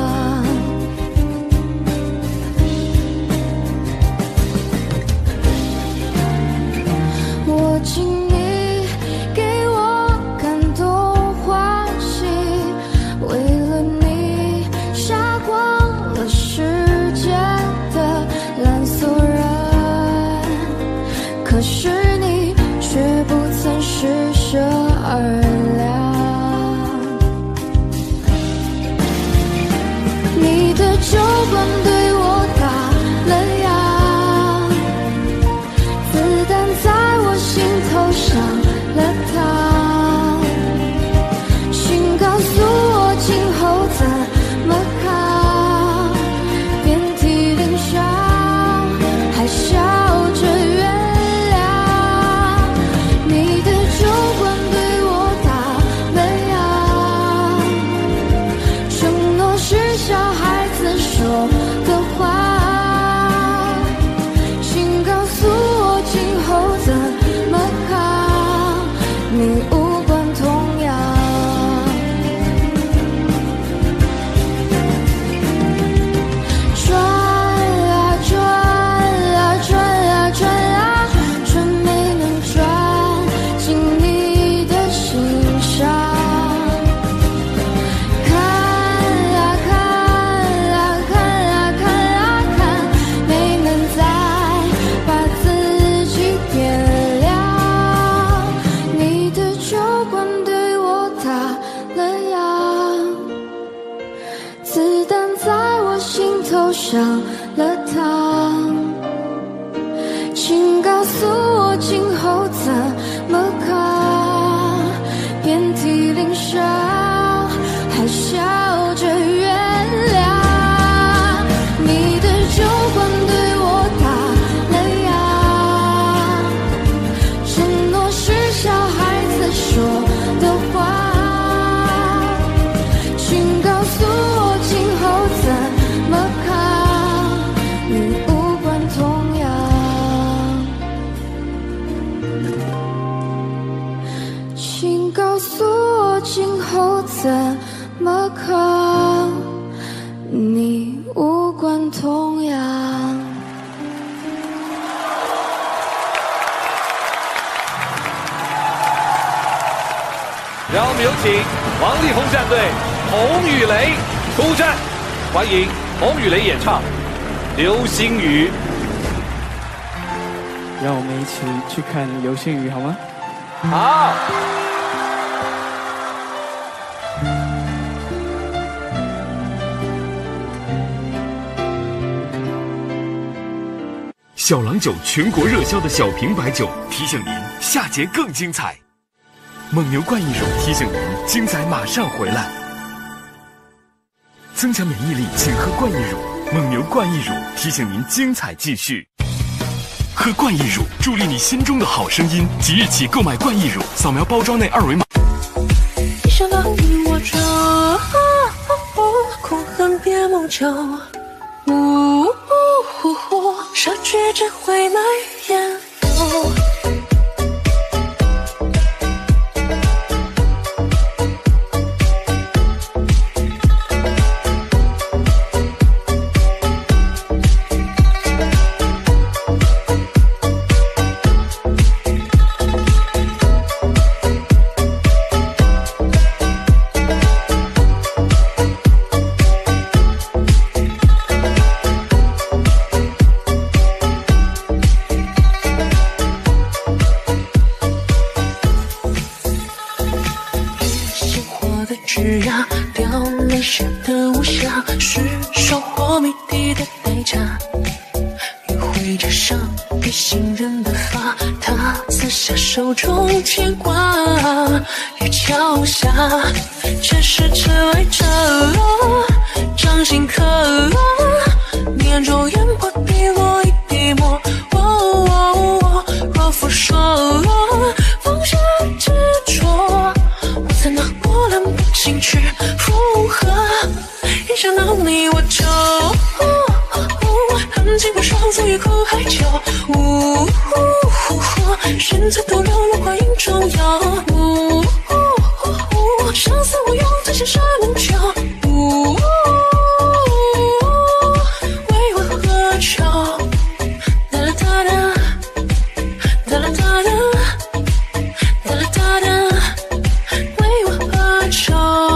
我请你给我感动欢喜，为了你杀光了世界的烂俗人，可是你却不曾施舍而量。你的酒馆对我打了烊，子弹在我心头上了膛，请告诉我今后怎么扛，遍体鳞伤还笑着原谅。你的酒馆对我打了烊，承诺是小孩子说的话，请告诉我今后怎么扛，你无关痛痒。转啊转啊转啊转啊转，没能转进你的心上。看啊看啊看啊看啊看，没能再把自己点亮。你的酒馆对我打了烊，子弹在我心头上了膛，请告诉我今后怎么扛，遍体鳞伤还笑着原谅。你的酒馆对我打了烊，承诺是小孩子说的话，请告诉我今后怎么扛，你无关痛痒。请告诉我今后怎么扛，你无关痛痒。 让我们有请王力宏战队洪宇雷出战，欢迎洪宇雷演唱《流星雨》。 让我们一起去看流星雨好吗？ 好。 小郎酒全国热销的小瓶白酒提醒您下节更精彩。蒙牛冠益乳提醒您精彩马上回来。增强免疫力，请喝冠益乳。蒙牛冠益乳提醒您精彩继续。喝冠益乳，助力你心中的好声音。即日起购买冠益乳，扫描包装内二维码。 一想到你我就哭恨别梦久，失去只会难掩够。 下的无暇，是收获谜底的代价。约会桌上给信任的发，他撕下手中牵挂。月桥下，这是只为这掌心刻，念中烟波滴落一滴墨。若佛说放下执着，我在那波澜不惊去附和。一想到你我就含情不双足一口海角，身在斗流落花影中摇，相思无用再现沙门桥，为我何求？哒啦哒啦哒啦哒啦哒啦哒啦，为我何求？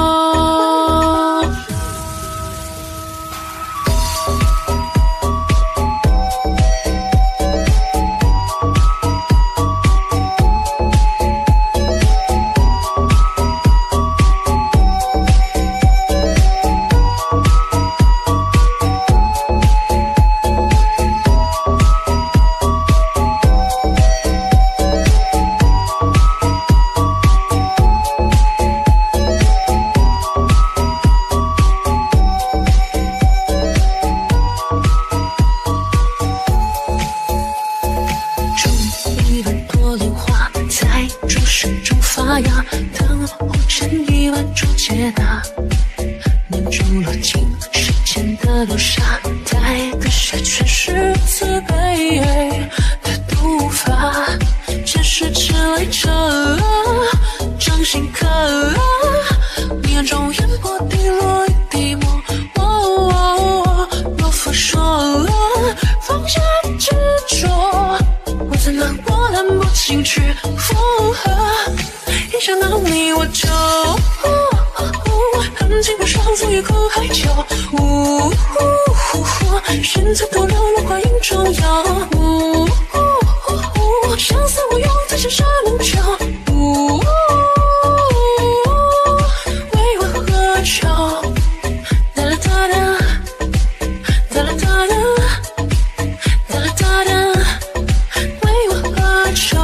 灯火成一碗煮解答，念珠落进时间的流沙，带的是全是慈悲的读法。这是只为这掌心刻，念中烟波滴落一滴墨。若佛说放下执着，我怎能波澜不惊去附和？一想到你我就含情不双足一口海角，身在斗流落花影中摇，相思无用再现沙门桥，为我何求？哒啦哒啦哒啦哒啦哒啦哒啦，为我何求？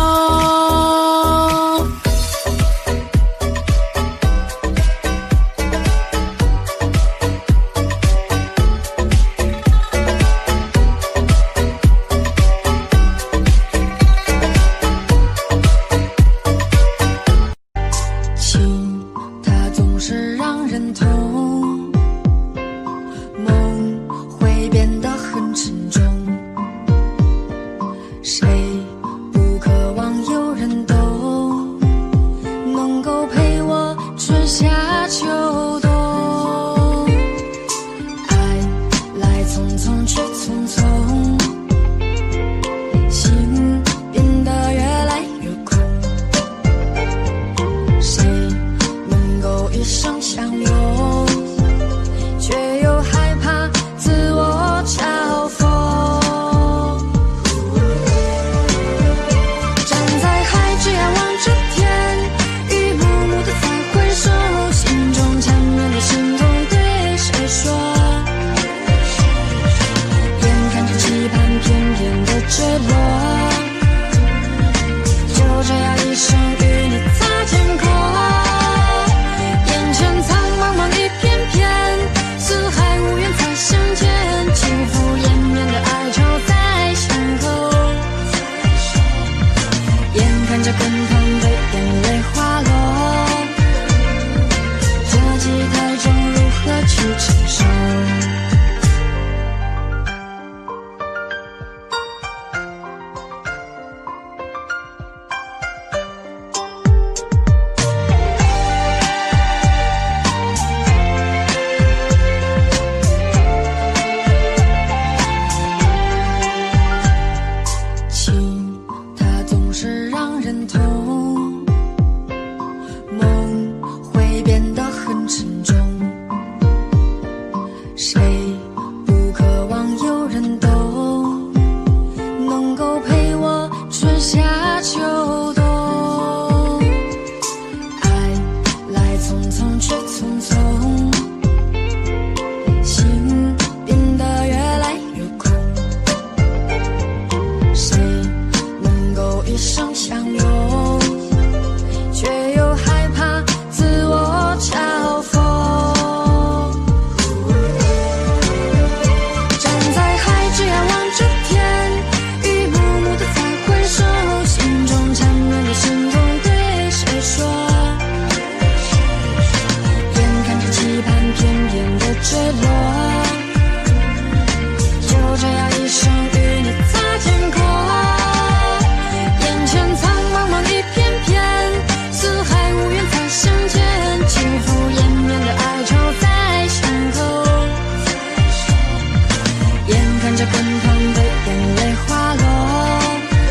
眼泪滑落，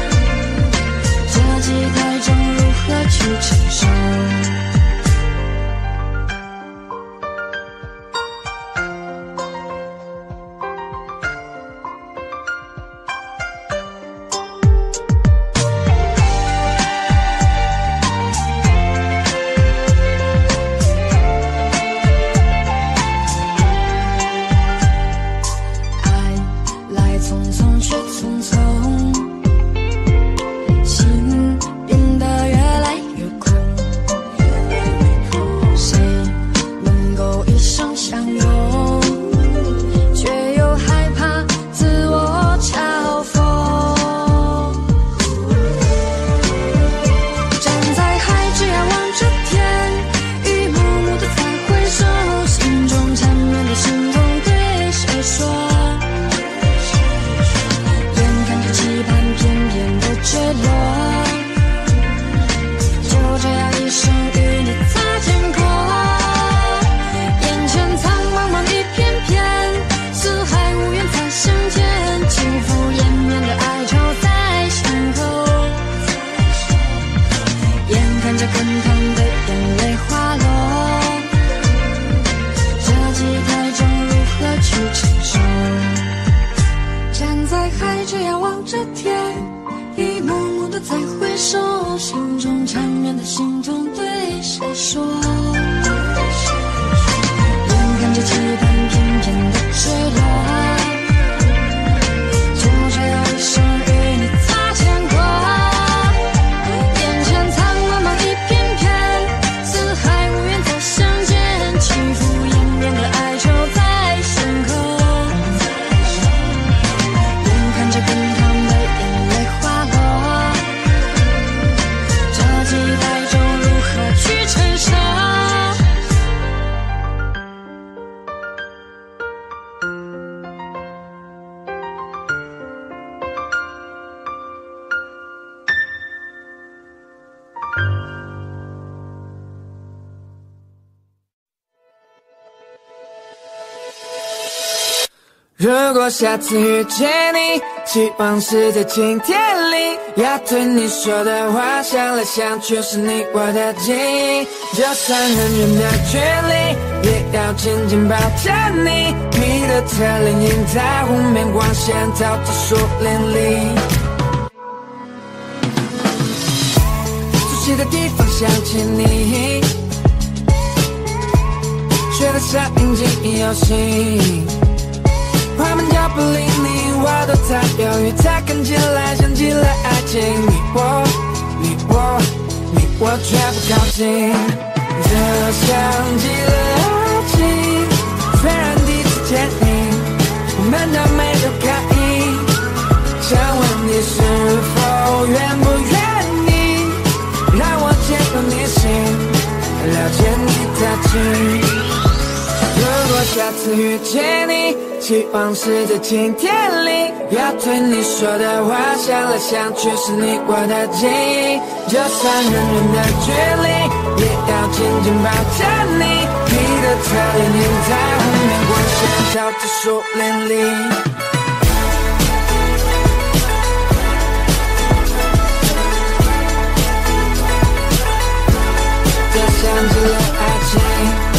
这几块钟如何去承受？ 如果下次遇见你，希望是在晴天里，要对你说的话，想来想去是你我的记忆。就算很远的距离，也要紧紧抱着你。你的侧脸映在湖面，光线照着树林里。熟悉的地方想起你，学的上瘾记忆犹新。他们脚步离你我都太犹豫，才看起来像极了爱情。你我却不靠近，这像极了爱情。虽然第一次见你，我们都没有感应，想问你是否愿不愿意让我进入你心，了解你的情。如果下次遇见你，希望是在晴天里，要对你说的话，想来想去是你我的记忆。就算很远的距离，也要紧紧抱着你。你的侧脸映在湖面，光线照着树林里。这像极了爱情。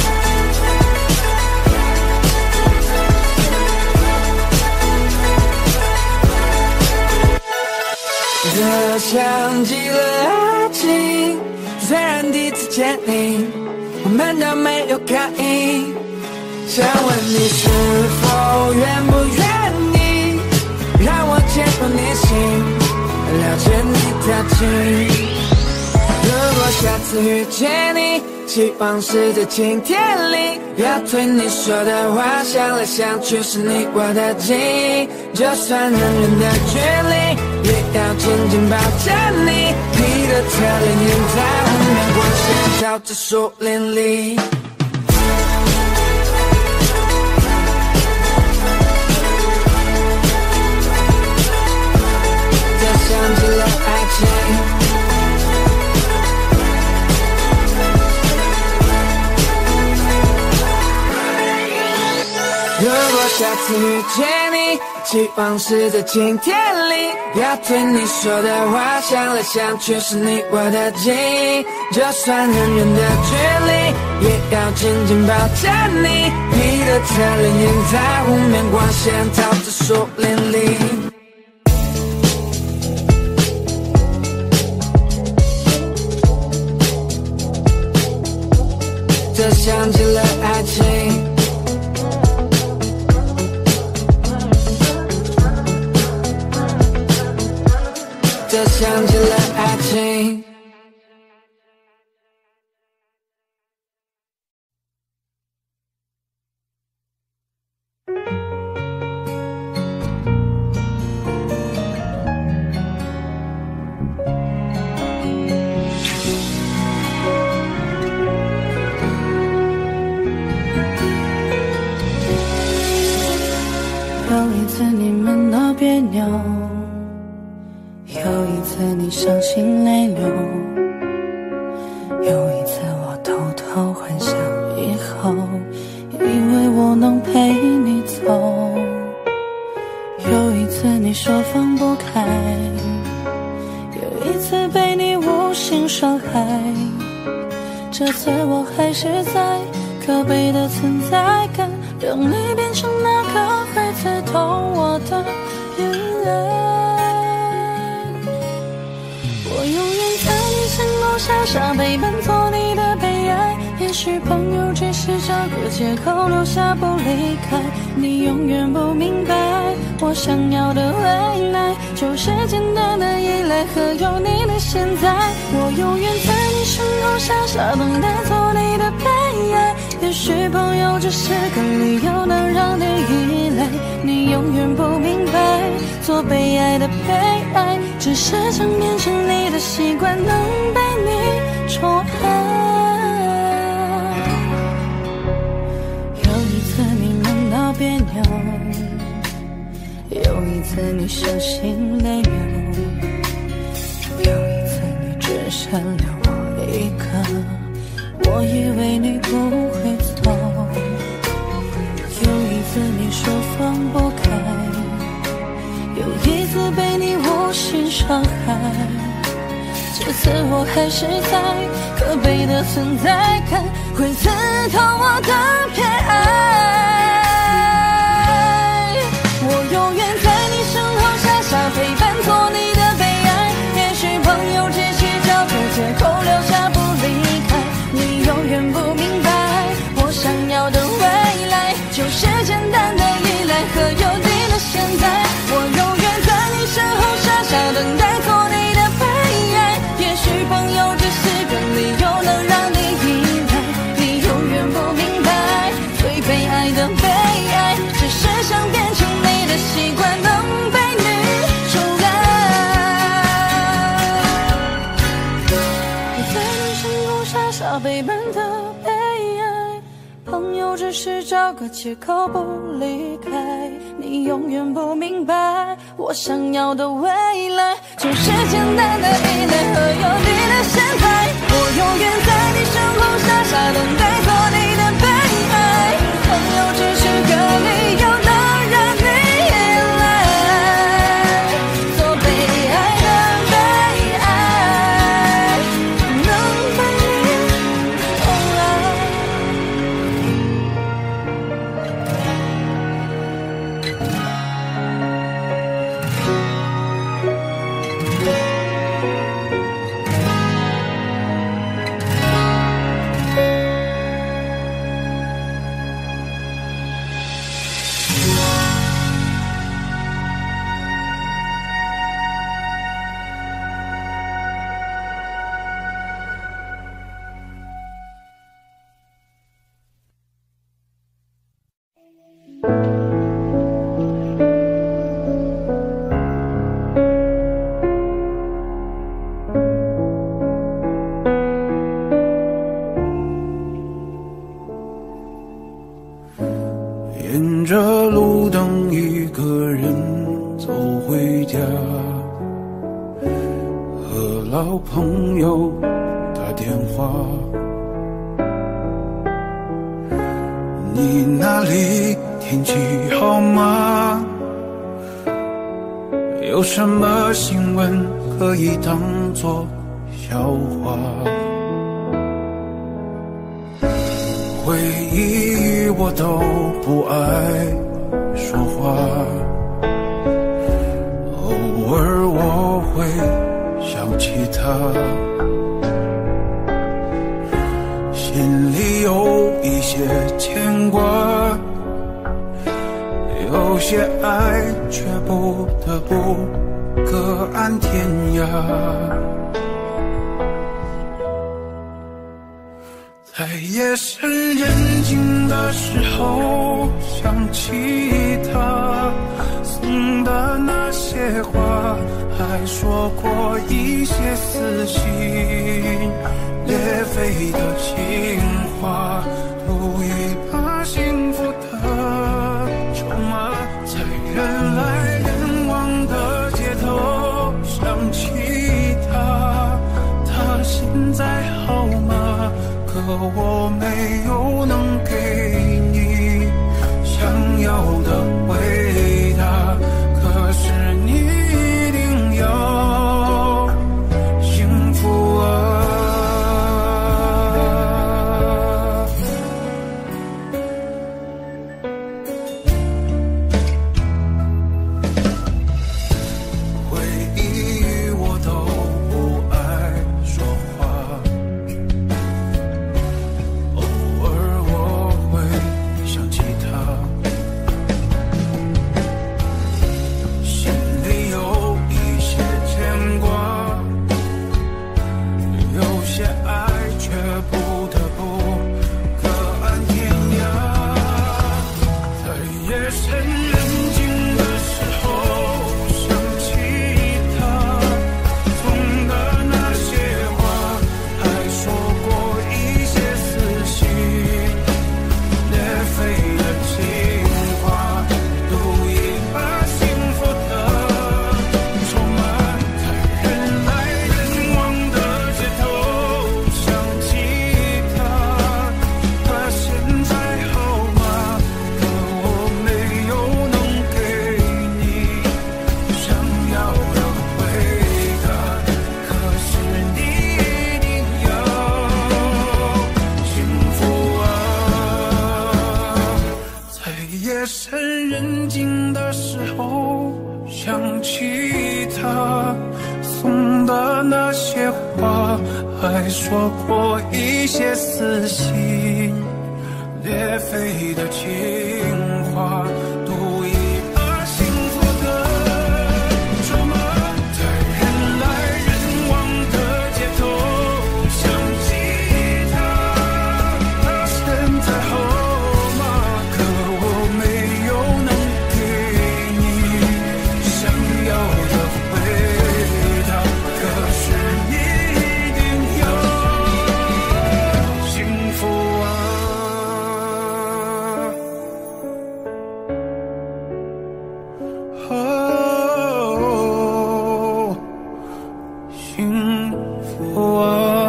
这像极了爱情，虽然第一次见你，我们都没有感应，想问你是否愿不愿意让我进入你心，了解你的情。如果下次遇见你，希望是在晴天里，要对你说的话，想来想去是你我的记忆。就算很远的距离，也要紧紧抱着你。你的侧脸映在湖面，光线照着树林里。这像极了爱情。如果下次遇见你，期望是在今天里。不要对你说的话想来想去，是你我的记忆。就算很远的距离，也要紧紧抱着你。你的侧脸映在湖面光线，逃至树林里。这像极了爱情，这像极了爱情。 有一次你们闹别扭，有一次你伤心泪流，有一次我偷偷幻想以后，以为我能陪你走。有一次你说放不开，有一次被你无心伤害，这次我还是在可悲的存在感，让你变成那个会刺痛我的眼泪。我永远在你身后傻傻陪伴，做你的悲哀。也许朋友只是找个借口留下不离开，你永远不明白，我想要的未来就是简单的依赖和有你的现在。我永远在你身后傻傻等待，做你的悲哀。也许朋友只是个理由，能让你依赖，你永远不明白，做被爱的悲哀，只是想变成你的习惯，能被你宠爱。有一次你们闹别扭，有一次你伤心泪流，有一次你只剩了我一个，我以为你不会走。有一次你说放不开，有一次被你无心伤害，这次我还是在可悲的存在感，会刺痛我的偏爱。我永远在你身后傻傻陪伴，做你的悲哀。也许朋友只是找个借口留下不离开，你永远不明白，我想要的未来就是简单的依赖和有你的现在。我永远在你身后傻傻等待，做你的悲哀。也许朋友只是个理由，能让你依赖，你永远不明白，最悲哀的悲哀只是想变成你的习惯，能被你宠爱。我在你身后傻傻陪伴的悲哀，朋友只是找个借口不离开，你永远不明白，我想要的未来就是简单的依赖和有你的现在。我永远在你身后傻傻等待，做你的悲哀。朋友只是个理由，能让你依赖，做被爱的悲爱，能被你宠爱。 沿着路灯一个人走回家，和老朋友打电话。 你那里天气好吗？有什么新闻可以当作笑话？回忆我都不爱说话，偶尔我会想起他，心里有一些牵挂，有些爱却不得不各安天涯。在夜深人静的时候，想起他送的那些话，还说过一些撕心裂肺的情话，赌一把幸福的筹码，在人来人往的街头想起他，他现在好吗？可我没有能给你想要的回答，可是你一定要幸福啊。回忆我都不爱说话，偶尔我会想起他，心里有一些牵挂，有些爱却不得不各安天涯。在夜深人静的时候想起他送的那些话，还说过一些撕心裂肺的情话，赌一把幸福的筹码，在人来人往的街头想起他，他现在好吗？可我没有能给你想要的回答，可是你一定要幸福啊。在夜深人静的时候想起他送的那些话，还说过一些撕心裂肺的情话，赌一把幸福的筹码，在人来人往的街头想起他，他现在好吗？可我没有能给你想要的回答，可是你一定要幸福啊。哦，幸福啊。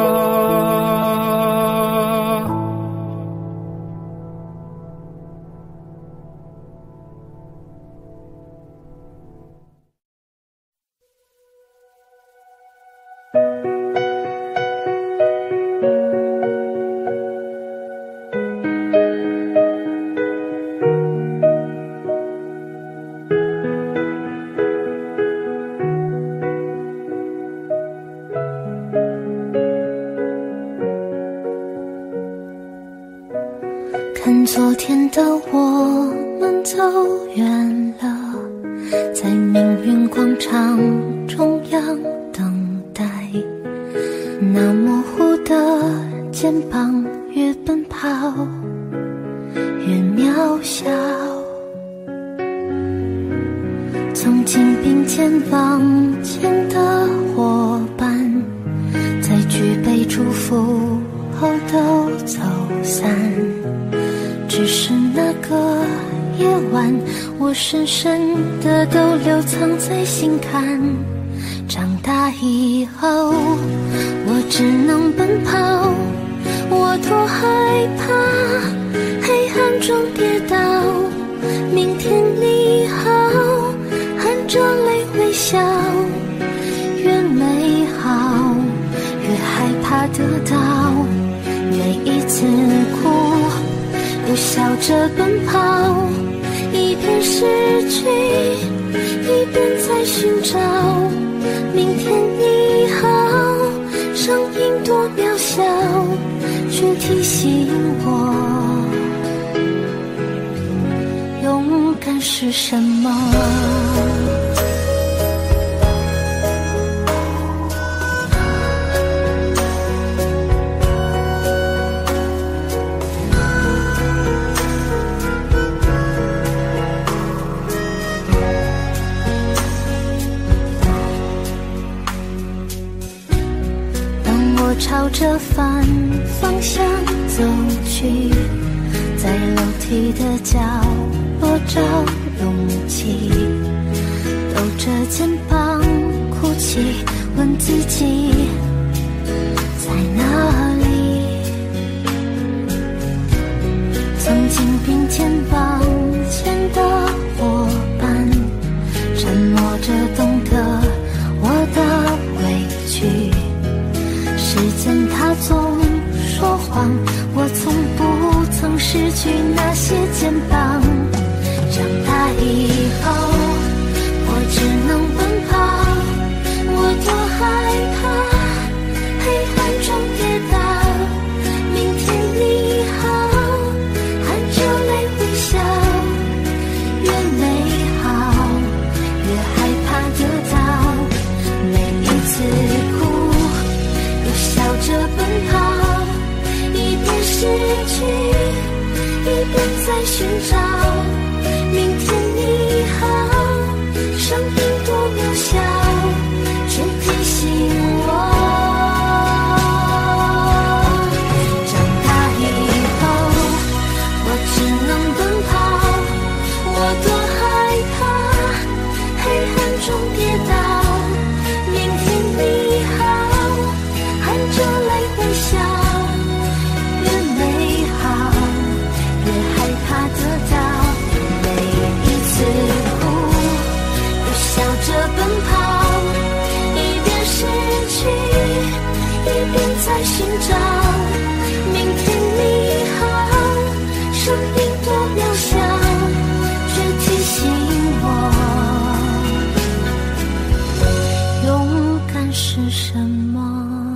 看昨天的我们走远了，在命运广场中央等待，那模糊的肩膀越奔跑越渺小，从肩并肩往前的伙伴，在举杯祝福后都走散，只是那个夜晚，我深深的都留藏在心坎。长大以后，我只能奔跑， 我多害怕黑暗中跌倒。明天你好，含着泪微笑。越美好，越害怕得到。每一次哭，又笑着奔跑。一边失去，一边在寻找。明天你好，声音多渺小，却提醒我，勇敢是什么。朝着反方向走去，在楼梯的角落找勇气，抖着肩膀哭泣，问自己在哪里。曾经并肩往前的伙伴，沉默着懂得我的委屈。时间它总说谎，我从不曾失去那些肩膀。长大以后，我只能奔跑。我多害怕黑暗中跌倒。明天你好，含着泪微笑。越美好，越害怕得到。每一次哭，笑着奔跑，一边失去，一边在寻找。明天你好，声音多渺小，却提醒我，长大以后，我只能奔跑。我多害怕黑暗中跌倒。明天你好，含着泪微笑。越美好，越害怕得到。每一次哭，又笑着奔跑。一边失去，一边在寻找。明天你好，声音多渺小，却提醒我，勇敢是什么。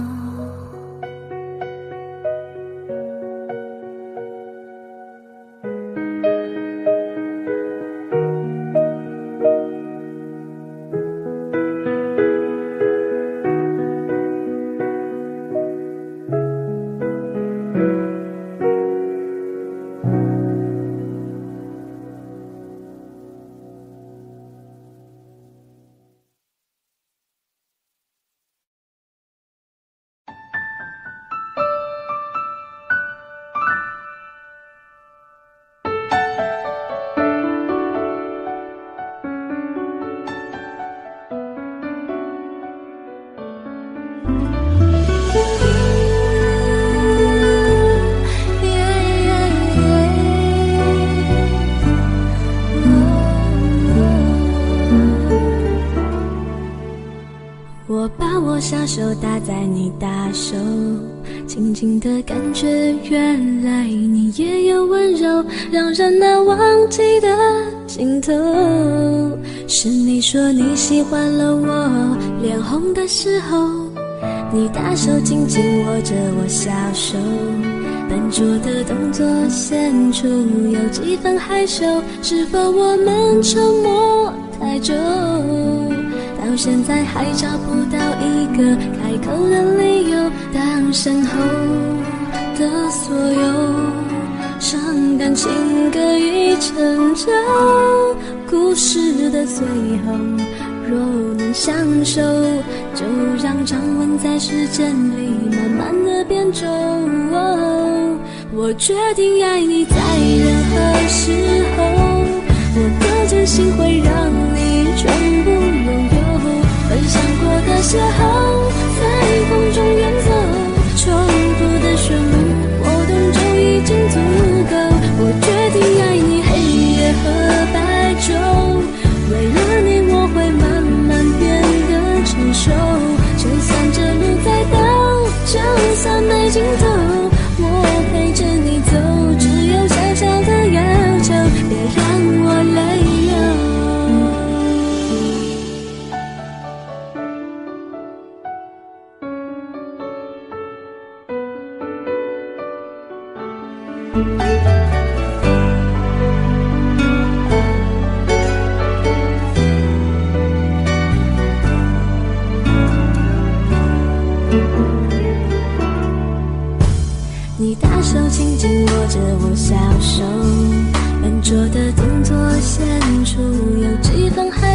我把我小手搭在你大手，轻轻的感觉，原来你也有温柔，让人难忘记的尽头。是你说你喜欢了我脸红的时候，你大手紧紧握着我小手，笨拙的动作显出有几分害羞。是否我们沉默太久，到现在还找不到一个开口的理由？当身后的所有伤感情歌已成就，故事的最后若能相守，就让掌纹在时间里慢慢的变皱。我决定爱你在任何时候，我的真心会让你全部拥有。分享过的邂逅，在风中远走，重复的旋律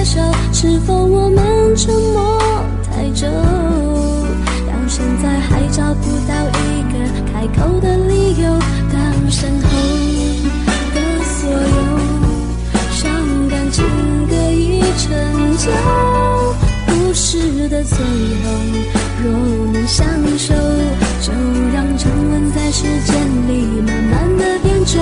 手，是否我们沉默太久？到现在还找不到一个开口的理由，当身后的所有伤感情各已成就，故事的最后若能相守，就让沉沦在时间里慢慢的变久。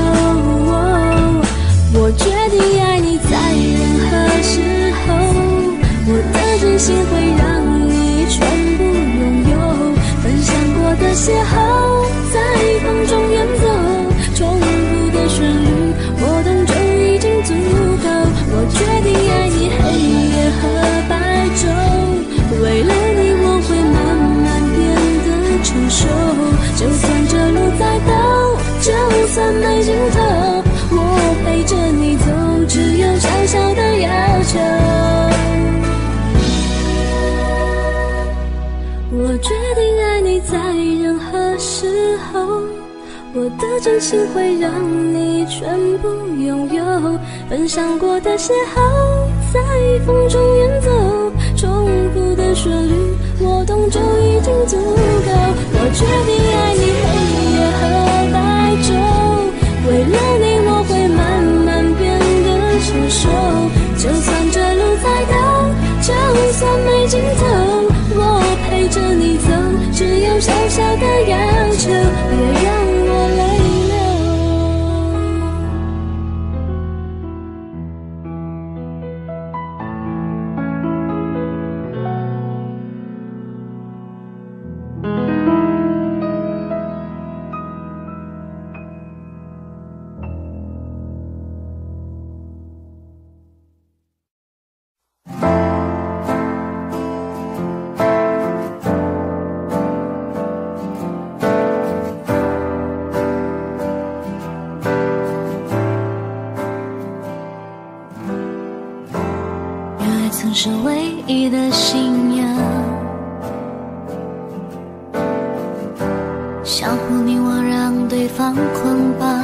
我决定爱你在任何时候，我的真心会让你全部拥有，分享过的邂逅在风中远走，重复的旋律我懂就已经足够。我决定爱你黑夜和白昼，为了你我会慢慢变得成熟，就算这路再陡，就算没尽头，我陪着你走，只有小小的要求。我决定爱你在任何时候，我的真心会让你全部拥有，分享过的邂逅在风中远走，重复的旋律我懂就已经足够。我决定爱你黑夜和白昼，为了你我会慢慢变得成熟，就算这路再陡，就算没尽头，我陪着你走，只有小小的要求，别让我泪流。 是唯一的信仰，相互凝望，让对方捆绑。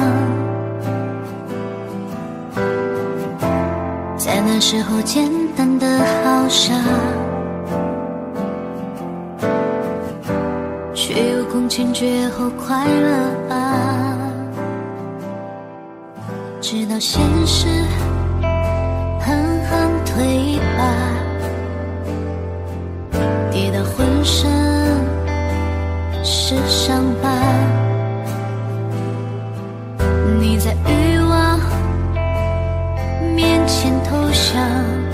在那时候简单的好傻，却有空前绝后快乐啊！直到现实狠狠推把，跌到浑身是伤疤。你在欲望面前投降，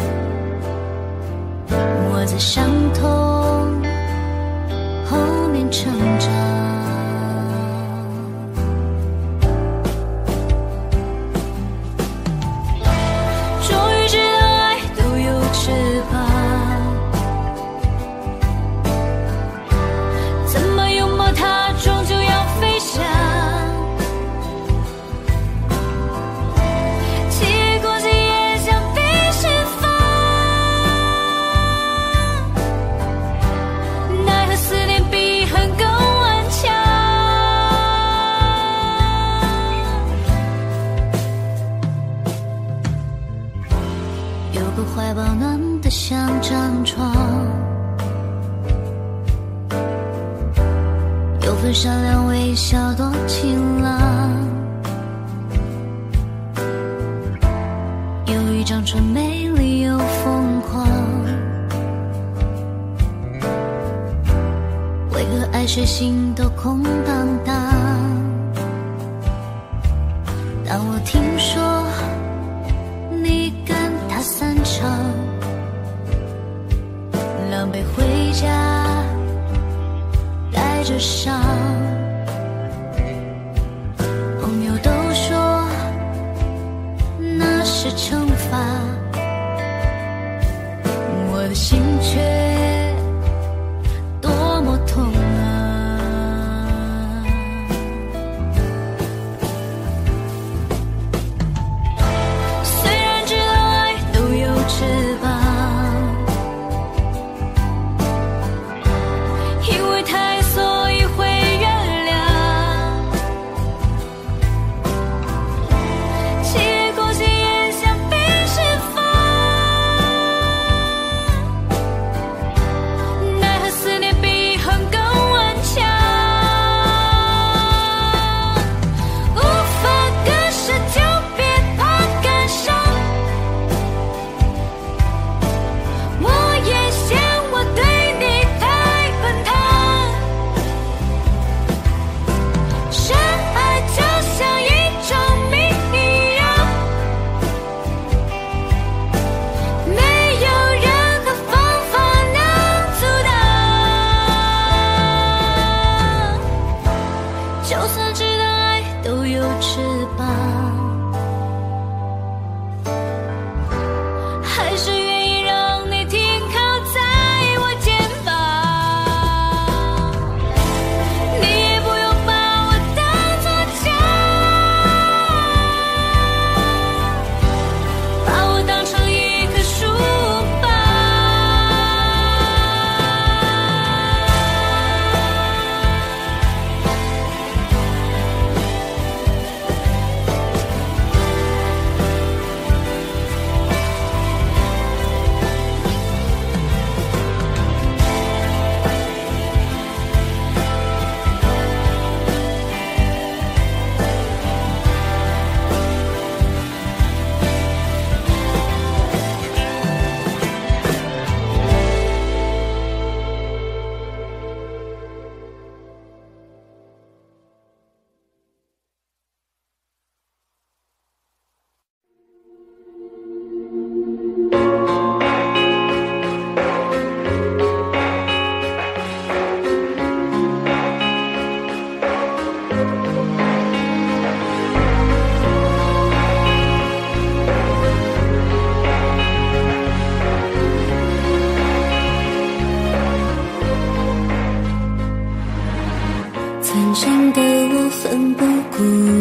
我在伤痛后面成长。怀抱暖得像张床，有份善良微笑多晴朗，有一张唇美丽又疯狂，为何爱谁心都空荡荡？当我听说你跟他散场，狼狈回家带着伤，朋友都说那是惩罚，我的心却多么痛啊！虽然知道爱都有翅膀，因为太所以会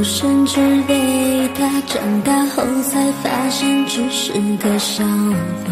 甚至被他长大后才发现只是个笑话。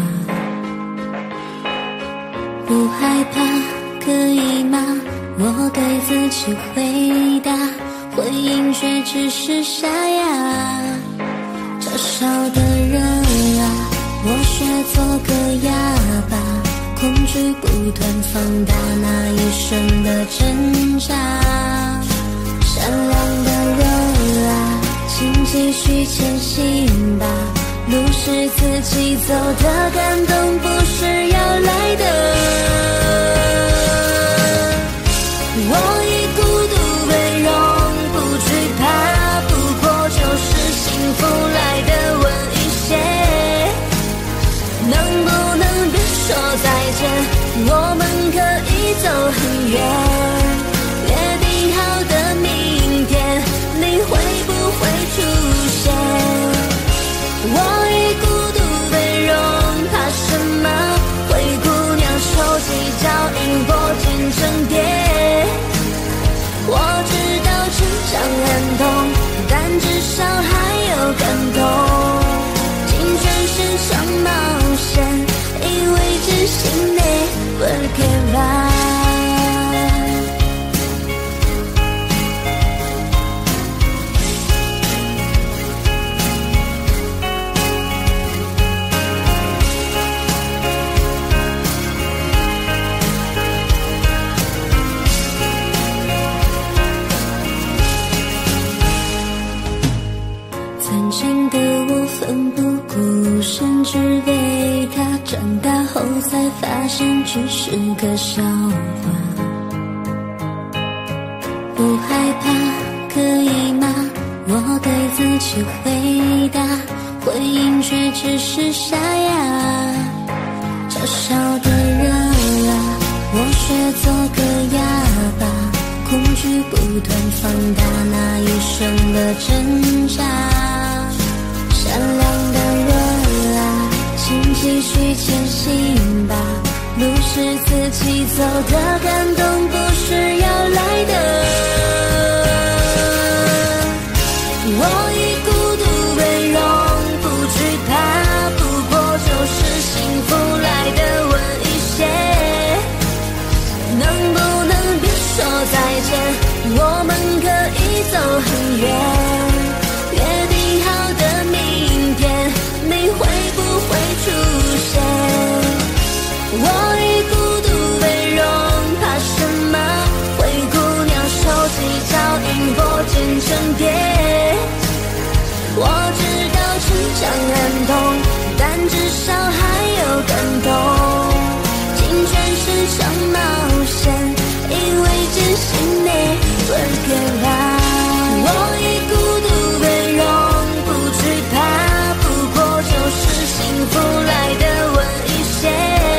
不害怕，可以吗？我对自己回答，回应却只是沙哑。嘲笑的人啊，我学做个哑巴，恐惧不断放大那一瞬的挣扎。善良的人啊，请继续前行吧，路是自己走的，感动不是要来的。我以孤独为荣，不惧怕，不过就是幸福来的晚一些。能不能别说再见，我们可以走很远。约定好的明天，你会不会出现？我以孤独为荣，怕什么？灰姑娘手起脚印，拨进成蝶。我知道成长很痛，但至少还有感动。青春是场冒险，因为真心never give up。曾经的我奋不顾身，只为他长大后才发现只是个笑话。不害怕，可以吗？我对自己回答，回应却只是沙哑。嘲笑的人啊，我学做个哑巴，恐惧不断放大那一瞬的挣扎。善良的人啊，请继续前行吧，路是自己走的，感动不是要来的。我以孤独为荣，不惧怕，不过就是幸福来的晚一些。能不能别说再见，我们可以走很远。约定好的明天，你会不会出现？我以孤独为荣，怕什么？灰姑娘手起脚印，拨进成蝶。我知道成长很痛，但至少还有感动。青春是场冒险，因为真心never give up。我以孤独为荣，不惧怕，不过就是幸福来的晚一些。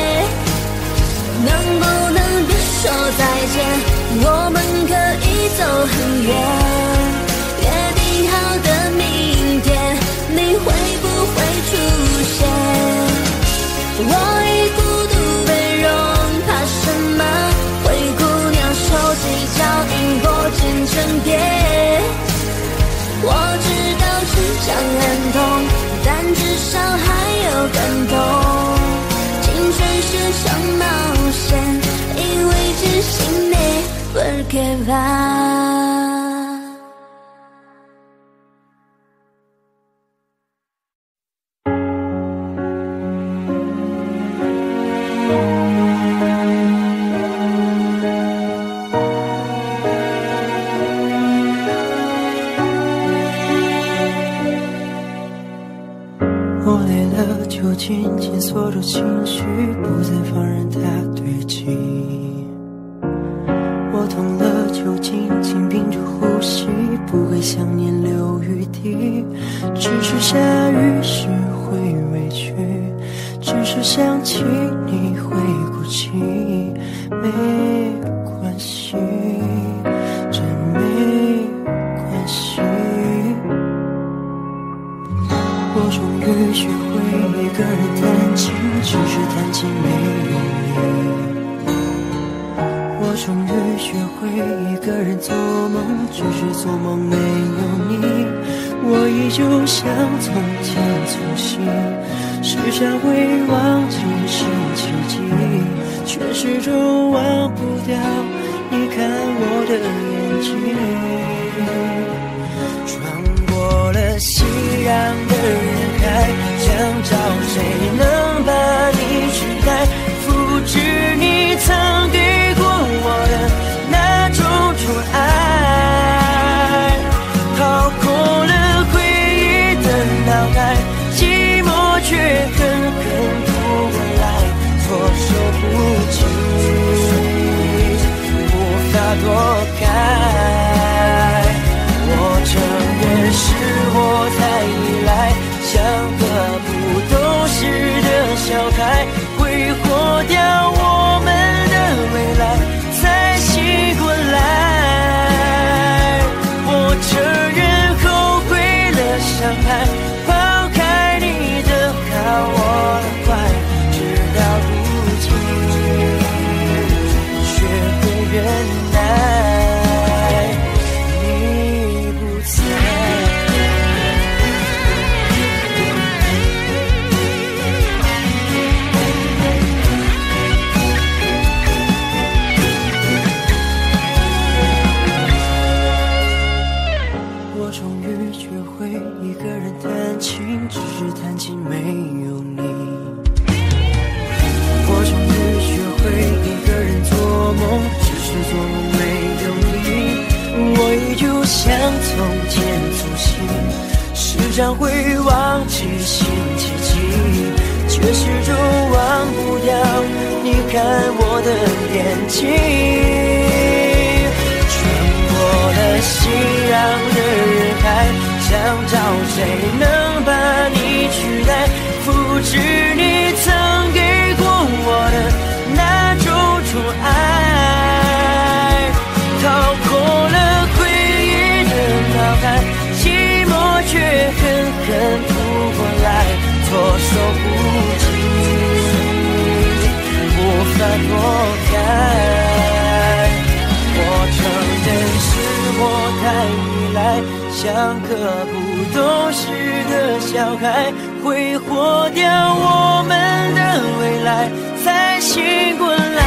能不能别说再见，我们可以走很远。约定好的明天，你会不会出现？我以孤独为荣，怕什么？灰姑娘手起脚印，拨进成蝶。我知道成长很痛，但至少还有感动。青春是场冒险，因为真心never give up。 我累了，就紧紧锁住情绪，不再放任它堆积。我痛了，就紧紧屏住呼吸，不给想念留余地。只是下雨时会委屈，只是想起你会哭泣。没关系，真没关系。我终于学会一个人弹琴，只是弹琴没用力。我终终于学会一个人做梦，只是做梦没有你。我依旧像从前粗心，时常会忘记星期几，却始终忘不掉你看我的眼睛。穿过了熙攘的人海，想找谁能把你取代，复制你曾给过我的那种宠爱，逃过了回忆的脑海，寂寞却狠狠扑过来，措手不及，无法躲开。我承认是我太依赖，像个不懂事的小孩，挥霍掉我们的未来才醒过来。我承认后悔了伤害，抛开你的好我的坏，直到如今学会忍耐，你不在。只是弹琴没有你，我终于学会一个人做梦，只是做梦没有你。我依旧像从前粗心，时常会忘记星期几，却始终忘不掉你看我的眼睛。穿过了熙攘的人海，想找谁能把你取代，复制你曾给过我的那种宠爱，逃过了回忆的脑海，寂寞却狠狠扑过来，措手不及，无法躲开。我承认是我太依赖，像个不懂事的小孩，挥霍掉我们的未来才醒过来。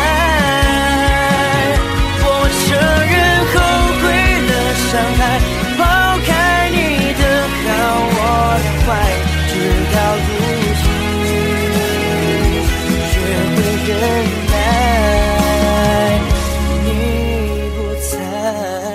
我承认后悔了伤害，抛开你的好我的坏，直到如今学会忍耐，你不在。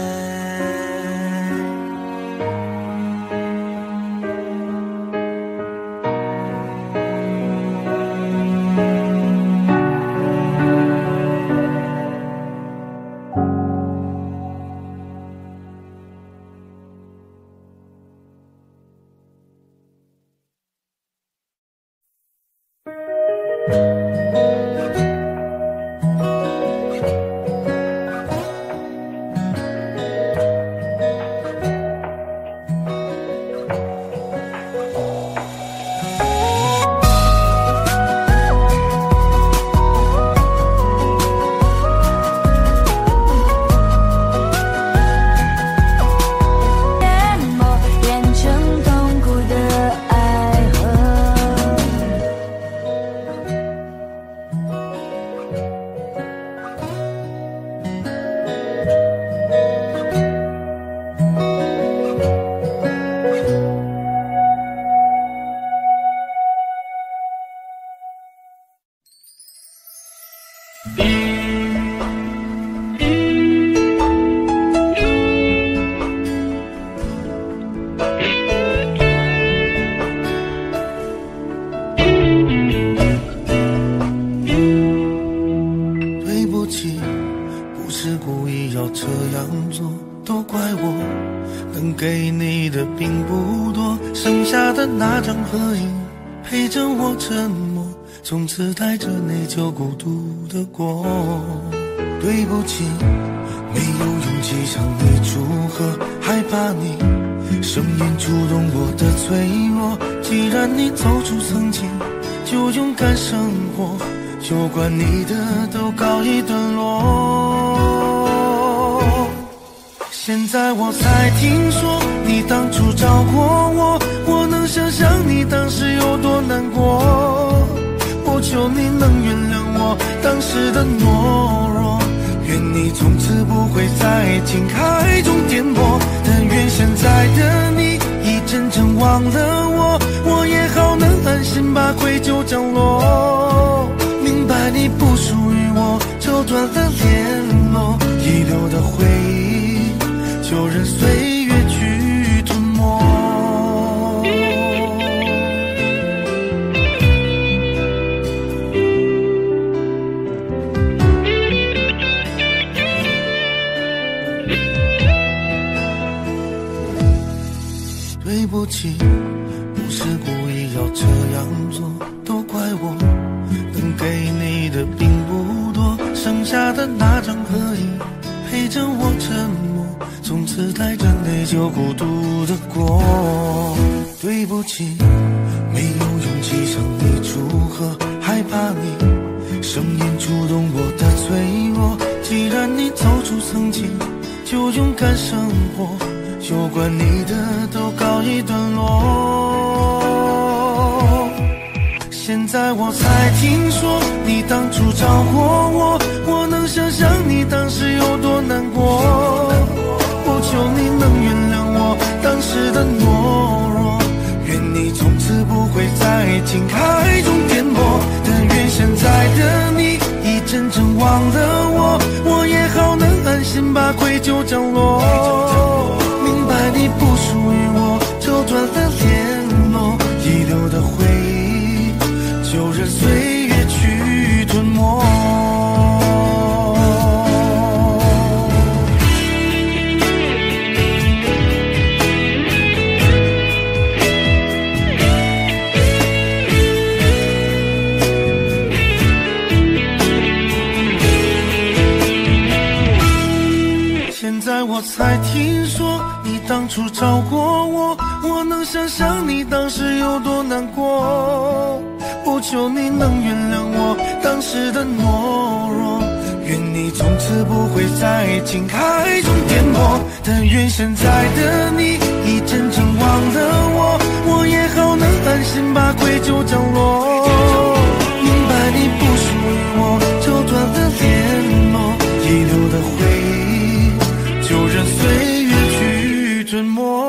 给你的并不多，剩下的那张合影陪着我沉默，从此带着内疚孤独的过。对不起，没有勇气向你祝贺，害怕你声音触动我的脆弱。既然你走出曾经，就勇敢生活， 有关你的都告一段落。现在我才听说你当初找过我，我能想象你当时有多难过。我求你能原谅我当时的懦弱，愿你从此不会在情海中颠簸。但愿现在的你已真正忘了我，我也好能安心把愧疚降落。明白你不属于我，就断了联络，遗留的回忆就任岁月去吞没。对不起，不是故意要这样做，都怪我能给你的并不多，剩下的那张合影陪着我沉默，从此带着内疚孤独的过。对不起，没有勇气向你祝贺，害怕你声音触动我的脆弱。既然你走出曾经，就勇敢生活，有关你的都告一段落。现在我才听说你当初找过我，我能想象你当时有多难过。我求你能原谅我当时的懦弱，愿你从此不会在情海中颠簸。但愿现在的你已真正忘了我，我也好能安心把愧疚降落。明白你不属于我，就断了联络，遗留的回忆就任岁月去吞没。现在我才听说你当初找过我，我能想象你当时有多难过。我求你能原谅我当时的懦弱，愿你从此不会在情海中颠簸。但愿现在的你已真正忘了我，我也好能安心把愧疚降落。明白你不属于我，就断了联络，遗留的回忆就任岁月去吞没。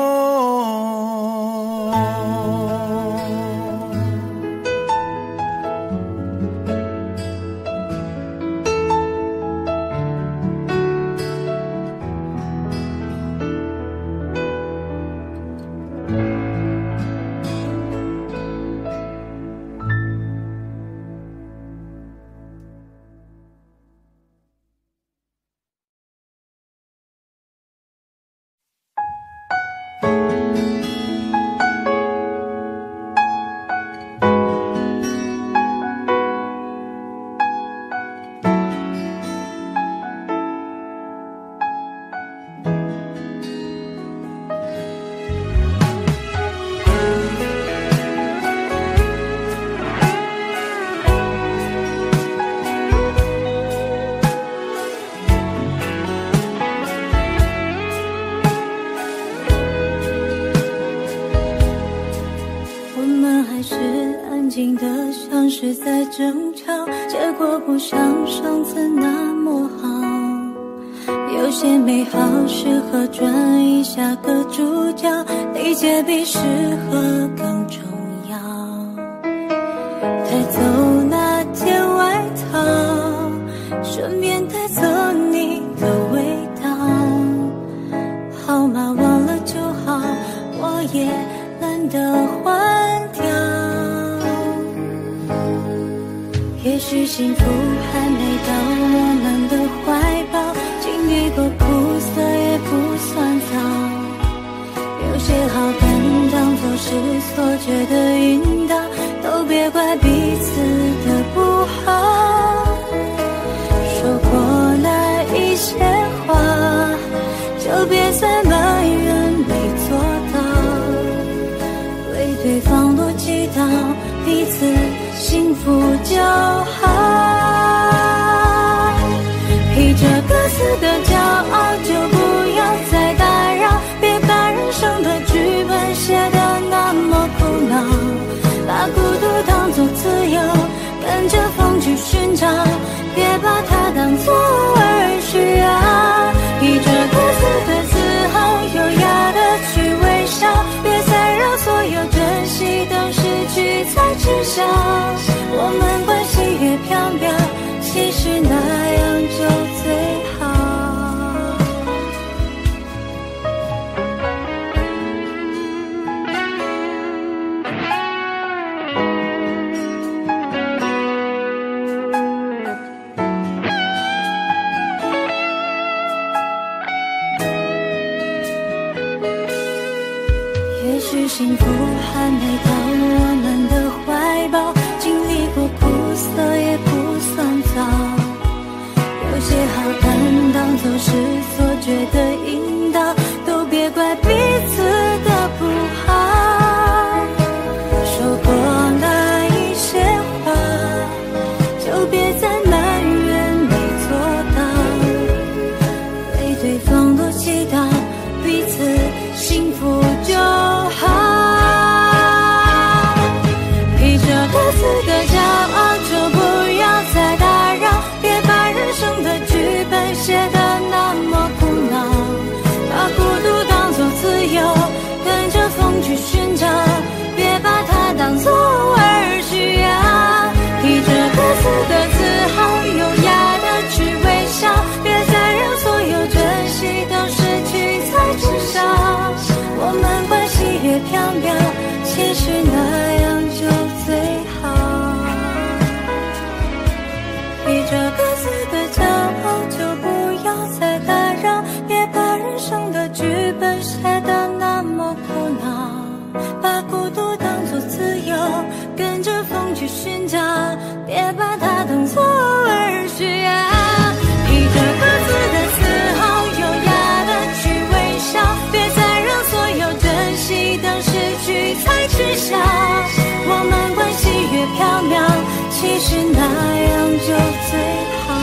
像是在争吵，结果不像上次那么好。有些美好适合转移下个主角，理解比适合更重要。带走那件外套，顺便带走你的味道。号码忘了就好，我也懒得换掉。也许幸福还没到我们的怀抱，经历过苦涩也不算早。有些好感当作是错觉的引导，都别怪彼此的不好。说过那一些话，就别再埋怨没做到，为对方多祈祷，彼此幸福就好。 的骄傲就不要再打扰，别把人生的剧本写得那么苦恼，把孤独当作自由，跟着风去寻找，别把它当作儿需要。披着各自的自豪，优雅的去微笑，别再让所有珍惜都失去才知晓。我们关系越飘渺，其实那样就最好。也许幸福还没到我们的怀抱，经历过苦涩也不算早，有些好感当作是错觉的引导，都别怪彼此的不好。说过那一些话，就别再埋怨没做到，为对方多祈祷，彼此幸福就好。披着各自的骄傲，就不要再打扰，别把人生的剧本写得那么苦恼，把孤独当作自由，跟着风去寻找，别把它当作儿需要。披着各自的自豪，优雅的去微笑，别再让所有珍惜都失去才知晓。我们关系越飘渺，其实那样就最好。披着各自的骄傲，就不要再打扰，别把人生的剧本写得那么苦恼，把孤独当作自由，跟着风去寻找，别把它当作儿需要。披着各自的自豪，优雅的去微笑，别再让所有珍惜都失去才知晓。我们关系越飘渺，其实那样就最好。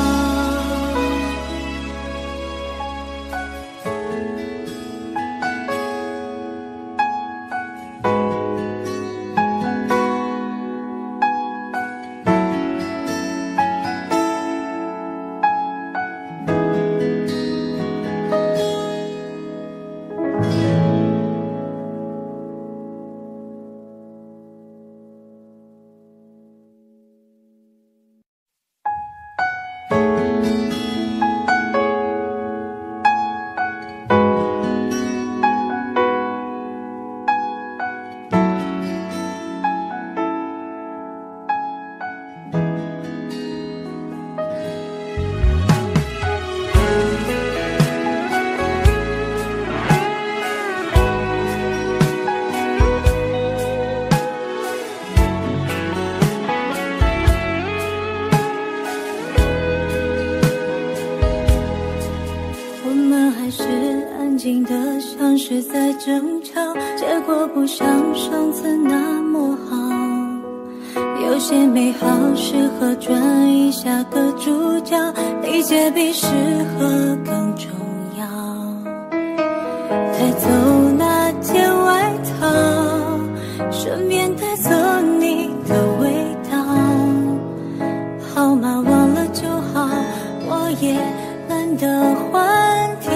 像是在争吵，结果不像上次那么好。有些美好适合转移下个主角，理解比适合更重要。带走那件外套，顺便带走你的味道。号码忘了就好，我也懒得换掉。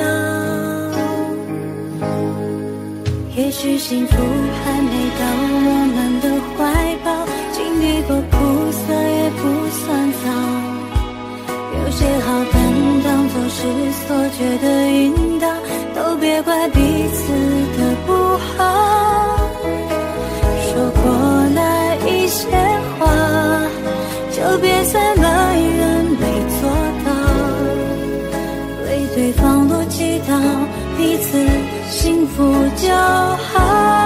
也许幸福还没到我们的怀抱，经历过苦涩也不算早。有些好感当作是错觉的引导，都别怪彼此的不好。说过那一些话，就别再埋怨没做到，为对方多祈祷，彼此幸福就好。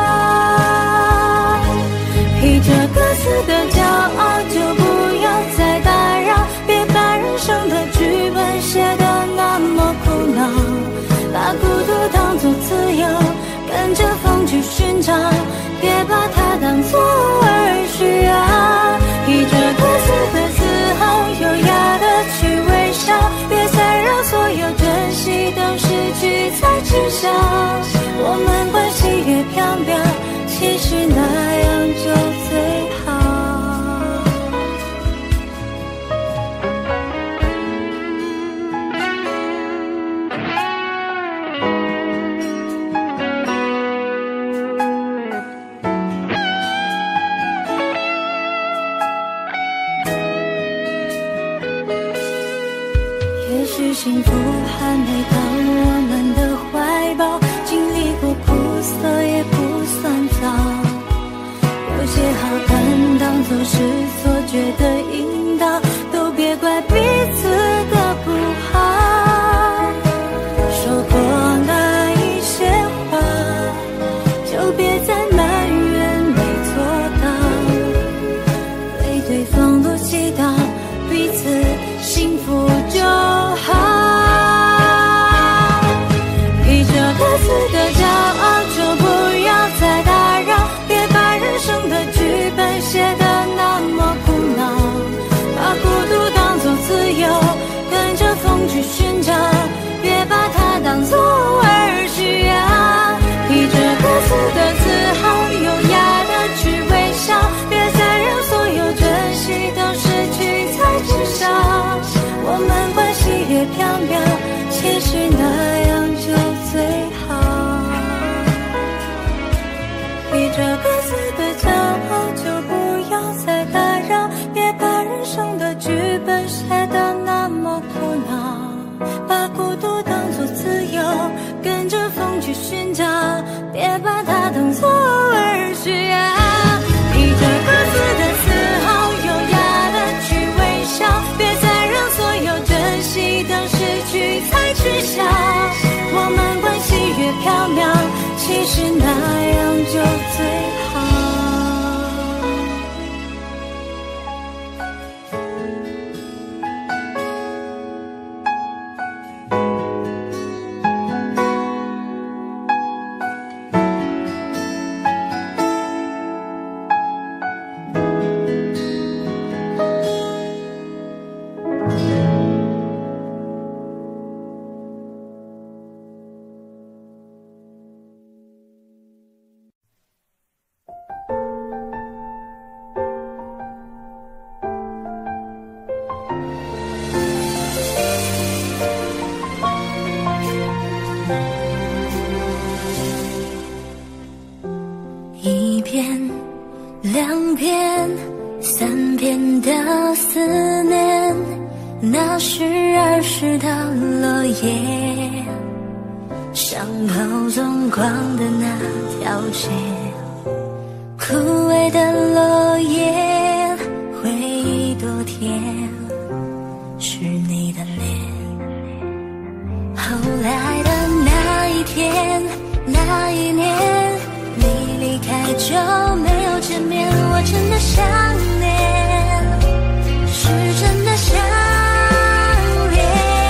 披着各自的骄傲，就不要再打扰，别把人生的剧本写得那么苦恼，把孤独当作自由，跟着风去寻找，别把它当作儿需要。披着各自的自豪，优雅的去微笑，别再让所有月飘渺，其实那样就最好。也许幸福还没到我们的怀抱，经历过苦涩也不算早。有些好看当作是错觉的引导，都别怪彼此的不好。说过那一些话，就别再埋怨没做到，对对方多祈祷，彼此幸福就好。披着各自的骄傲，就不要再打扰，别把人生的剧本写得那么苦恼，把孤独当作自由，跟着风去寻找，别把它当作儿需要。披着各自的自豪，优雅的去微笑，别再让所有珍惜都失去才知晓。我们关系越飘渺，其实那样就最好。披着各自的骄傲，就不要再打扰，别把人生的剧本写得那么苦恼，把孤独当作自由，跟着风去寻找，别把它当作儿需要。披着各自的自豪，优雅的去微笑，别再让所有珍惜都失去才知晓。我们关系越飘渺，其实那样就最好。一篇、两篇、三篇的思念，那是儿时的落叶，伤口纵光的那条街，枯萎的落叶，回忆多甜，是你的脸。后来的那一天，那一年，你离开就没有见面，我真的想念，是真的想念。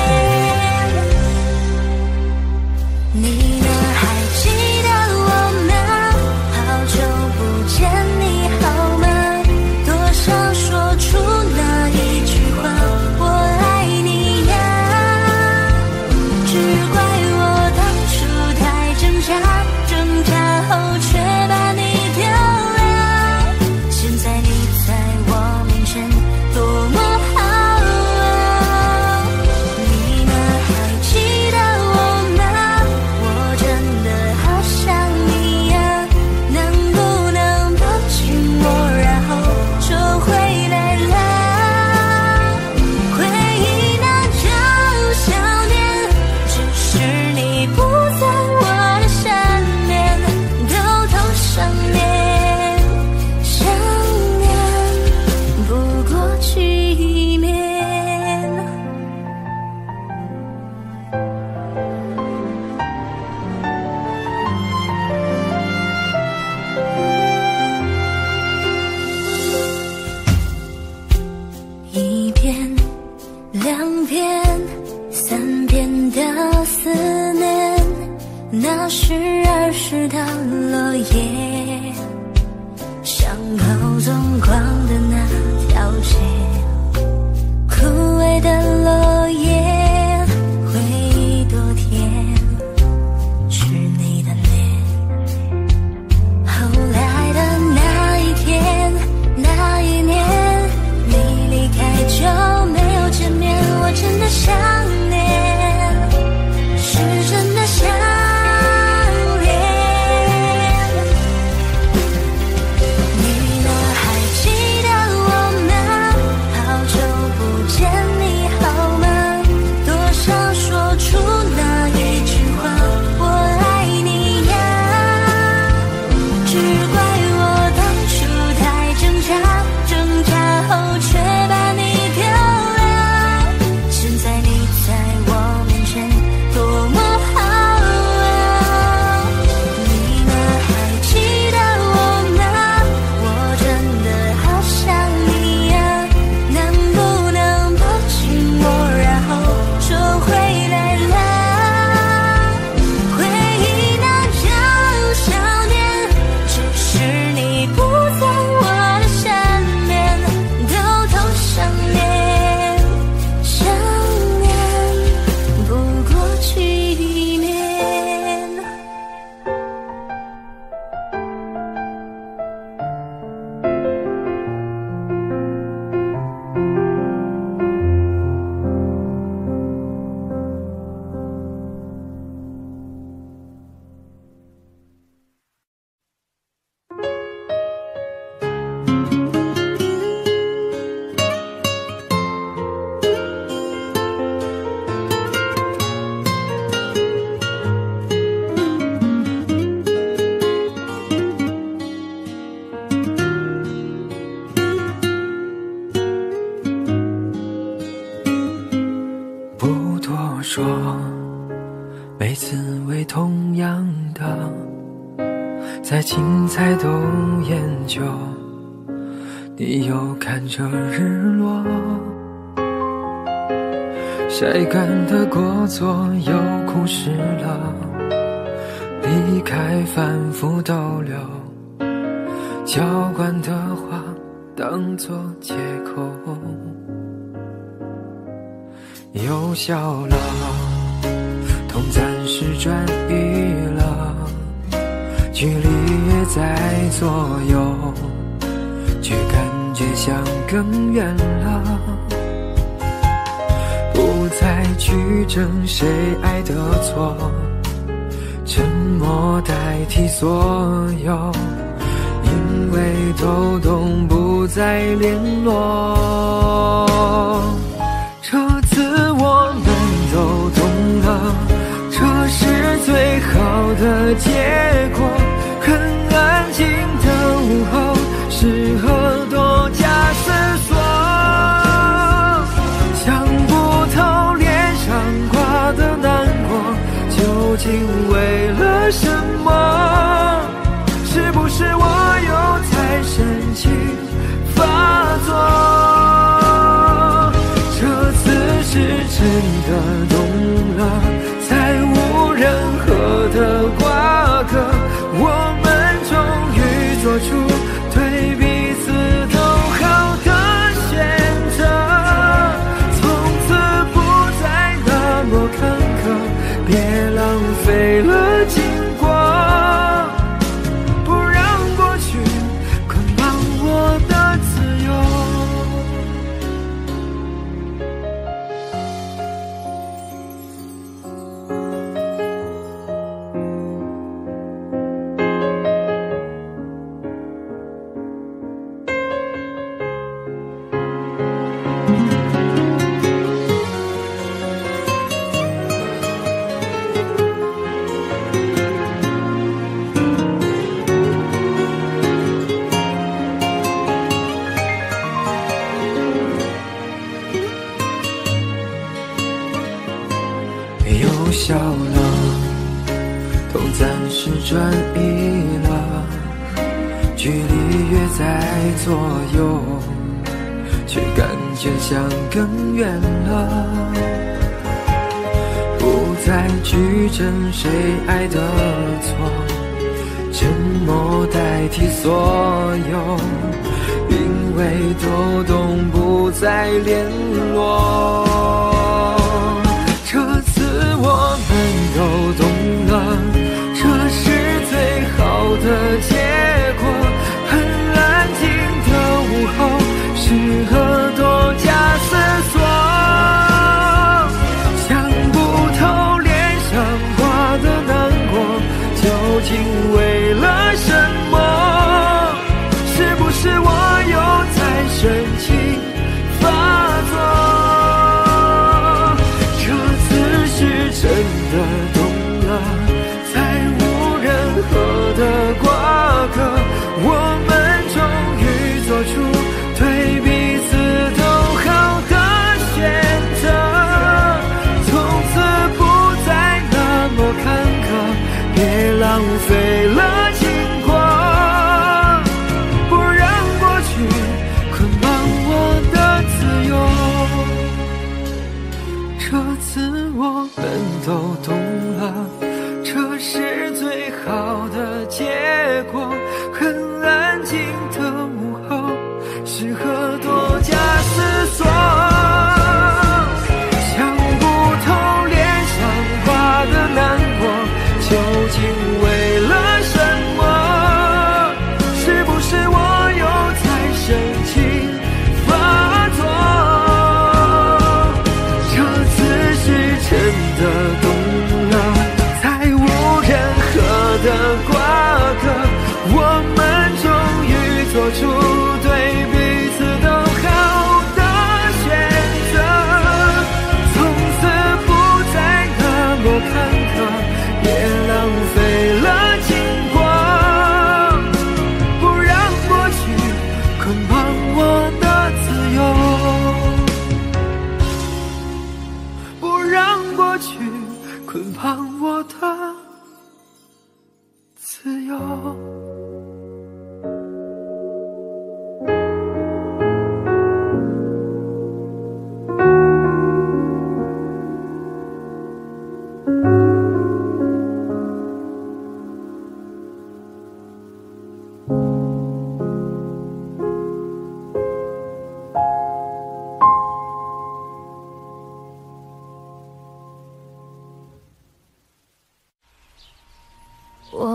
你呢？还记得我吗？好久不见，你好吗？多想说出那一句话，我爱你呀。只怪我当初太挣扎，挣扎后却把你丢了。现在你在我面前多么好啊！你呢？还记得我吗？我真的好想你呀，能不能抱紧我，然后就回来了？回忆那种想念，只是你不在我的身边，偷偷想念，想念不过去面。一篇、两篇、三篇的思念，那是儿时的落叶，伤口纵光的那条街，枯萎的落叶，回忆多甜，是你的脸。 说，每次为同样的，再精彩都研究，你又看着日落，晒干的过错又枯湿了，离开反复逗留，浇灌的话当作借口，又笑了，痛暂时转移了，距离也在左右，却感觉像更远了，不再去争谁爱的错，沉默代替所有，因为都懂不再联络。这次我们都懂了，这是最好的结果。很安静的午后，适合多加思索，想不透脸上挂的难过究竟为了什么，是不是我又太深情发作？这次是真的懂了，再无任何的瓜葛，我们终于做出对彼此都好的选择，从此不再那么坎坷，别浪费了经过，不让过去捆绑我的自由。又笑了，痛暂时转移了，距离越在左右，却感觉像更远了，不再去争谁爱的错，沉默代替所有，因为都懂不再联络。这次我们都懂了，这是最好的结果。很安静的午后，适合多加思索，想不透脸上挂的难过究竟为了什么，是不是我又太深情发作？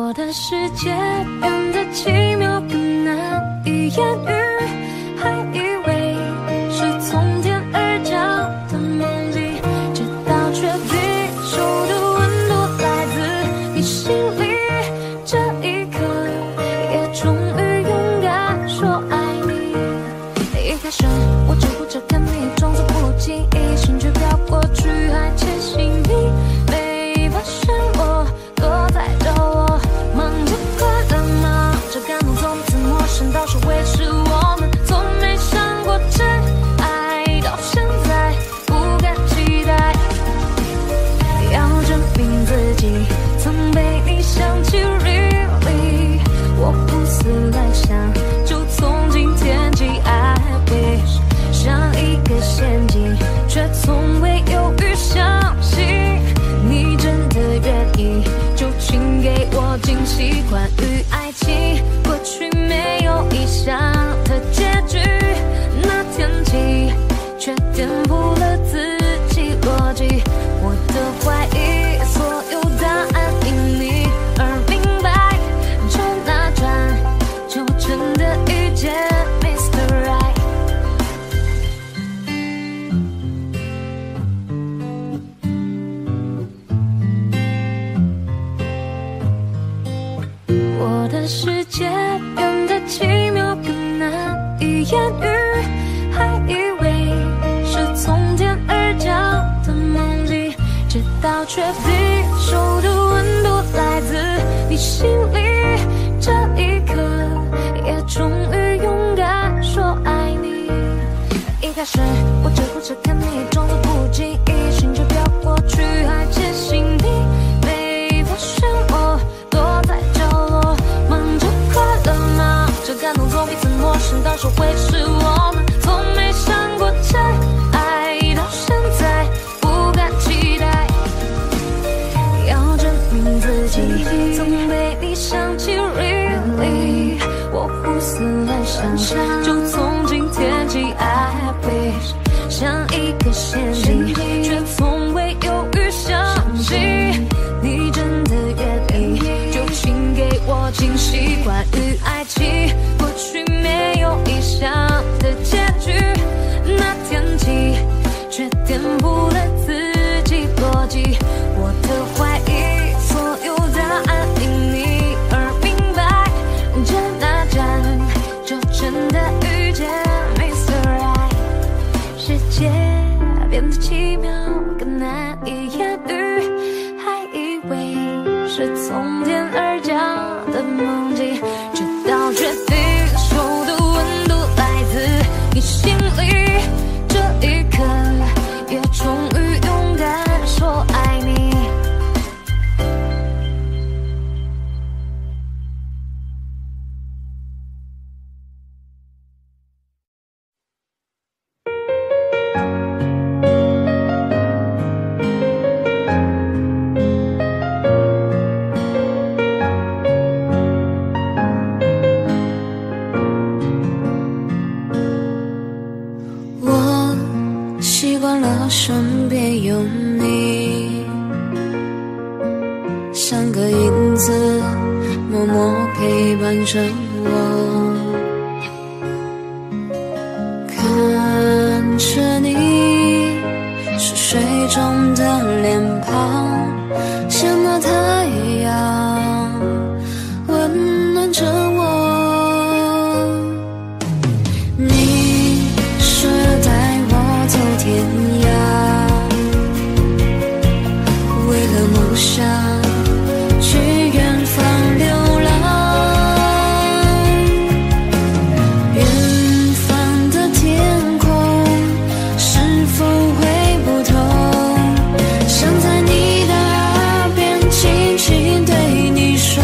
我的世界变得奇妙更难以言喻，还以为是从天而降的梦境，直到确定手的温度来自你心里，这一刻也终于勇敢说爱你。一开始我只顾着看你，装作不经意，心却飘过去，还窃喜你没发现我都在找我，忙着快乐吗？这感动从此陌生到是维持我们，从没想过真爱，到现在不敢期待，要证明自己曾被你想起 really， 我胡思乱想，就从今天起 I wish， 像一个陷阱，却从未犹豫相信你真的愿意，就请给我惊喜。关于爱情，过去没有意想的结局，那天起却颠覆了自己逻辑，我的怀疑所有答案因你而明白，就那转就真的遇见 Mr. Right。 我的世界变得奇妙更难以言喻，还以为是从天而降的梦境，直到确定手的温度来自你心里，这一刻也终于勇敢说爱你。一开始我只顾着看你，装作不经意，心却飘过去，还窃喜你没发现我躲在角落，忙着快乐吗？这感动从彼此陌生到说会是我们，从没想过真爱，到现在不敢期待，要证明自己曾被你想起 really， 我胡思乱想，就从今天起 I wish， 像一个陷阱，却从未犹豫相信你真的愿意，就请给我惊喜。关于爱情，过去没有意想的结局，那天起却颠覆了自己逻辑，我的怀疑所有答案因你而明白，这那站就真的遇见 Mr. Right。 世界变得奇妙更难以言喻，还以为是从天而降的梦境，直到确定手的温度来自你心里，这一刻也终于勇敢说爱你。 习惯了身边有你，像个影子默默陪伴着我，看着你熟睡中的脸庞，像那太阳温暖着我。你说要带我走天涯，为了梦想去远方流浪，远方的天空是否会不同，想在你的耳边轻轻对你说，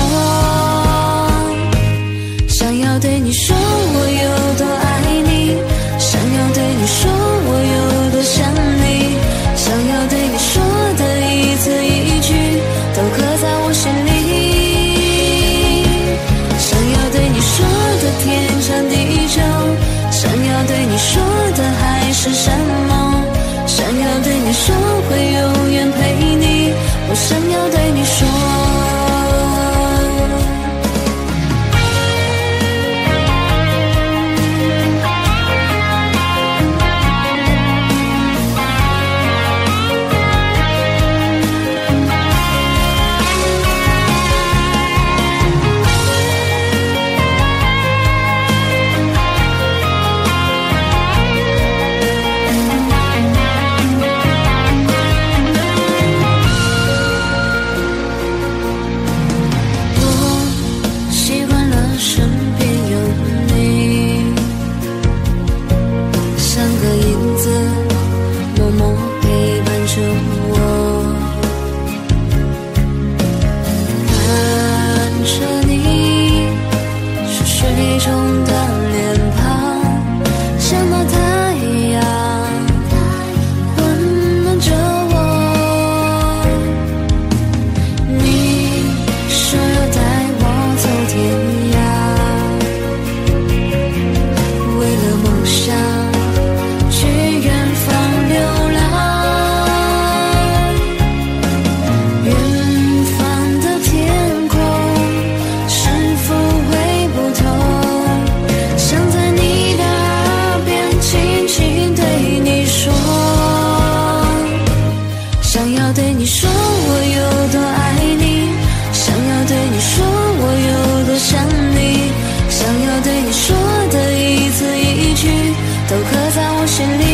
想要对你说我有多爱你，想要对你说我有多想你，想要对你说的一字一句都刻在我心里，想要对你说的天长地久，想要对你说的海誓山盟，想要对你说会永远陪你，我想要对你说。 心里。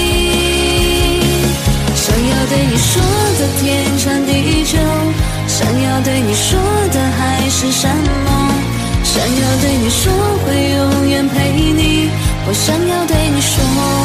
想要对你说的天长地久，想要对你说的海誓山盟，想要对你说会永远陪你，我想要对你说，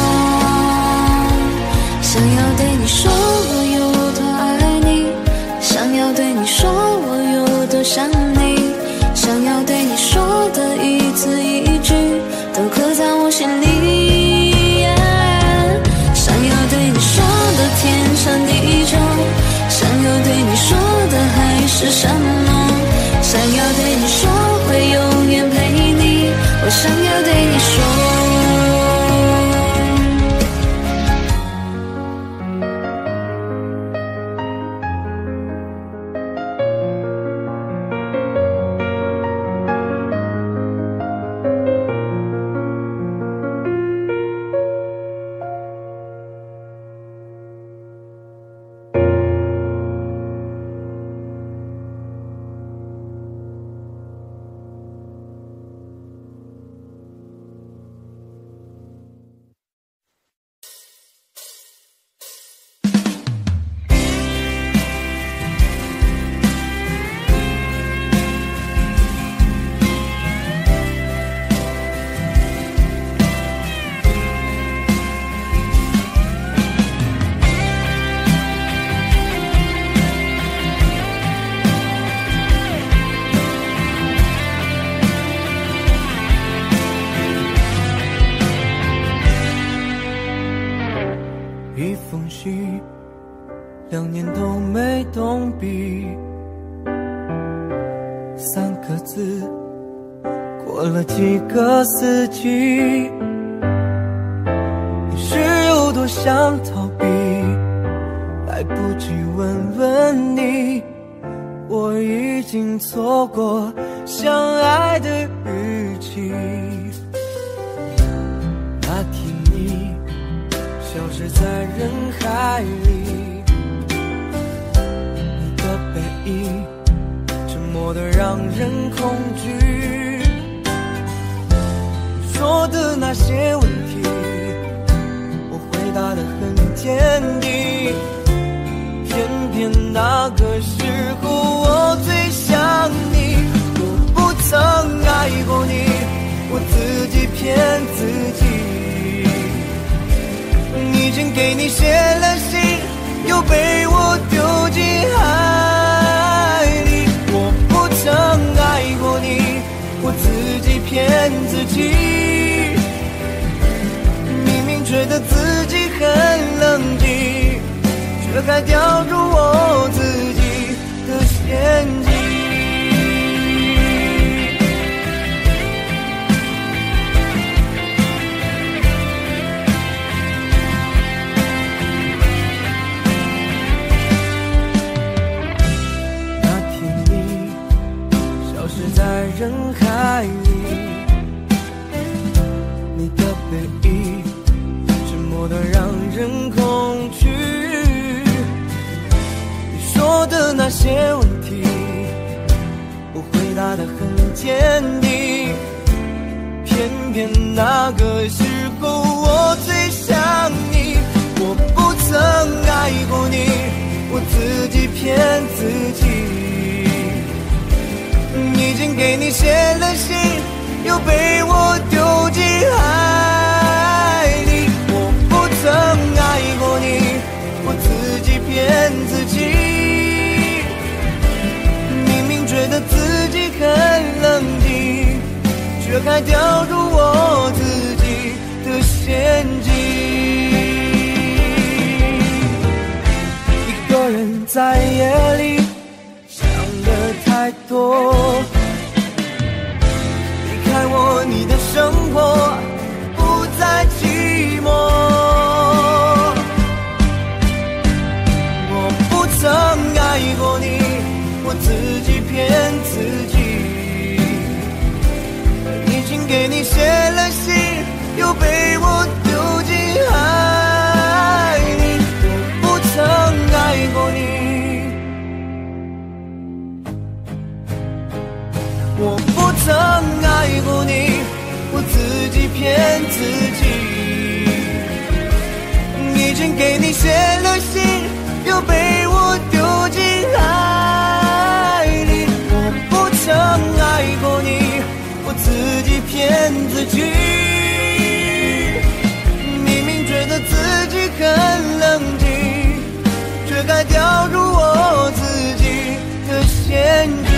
想要对你说我有多爱你，想要对你说我有多想你，想要对你说的一字一句都刻在我心里。想要对你说的天长地久，想要对你说的海誓山盟，想要对你说会永远陪你，我想要对你说。 一封信，2年都没动笔，3个字，过了几个四季。你是有多想逃避，来不及问问你，我已经错过相爱的日期。那天你消失在人海里，你的背影沉默得让人恐惧。你说的那些问题，我回答得很坚定，偏偏那个时候我最想你。我不曾爱过你，我自己骗自己。已经给你写了信，又被我丢进海里。我不曾爱过你，我自己骗自己。明明觉得自己很冷静，却还掉入我自己的陷阱。人海里，你的背影沉默得让人恐惧。你说的那些问题，我回答得很坚定，偏偏那个时候我最想你。我不曾爱过你，我自己骗自己。已经给你写了信，又被我丢进海里。我不曾爱过你，我自己骗自己。明明觉得自己很冷静，却还掉入我自己的陷阱。一个人在夜里想的太多，爱我，你的生活不再寂寞。我不曾爱过你，我自己骗自己。已经给你写了信，又被我丢进海里。我不曾爱过你，我不曾爱过你，我自己骗自己。 先给你写了信，又被我丢进海里。我不曾爱过你，我自己骗自己。明明觉得自己很冷静，却该掉入我自己的陷阱。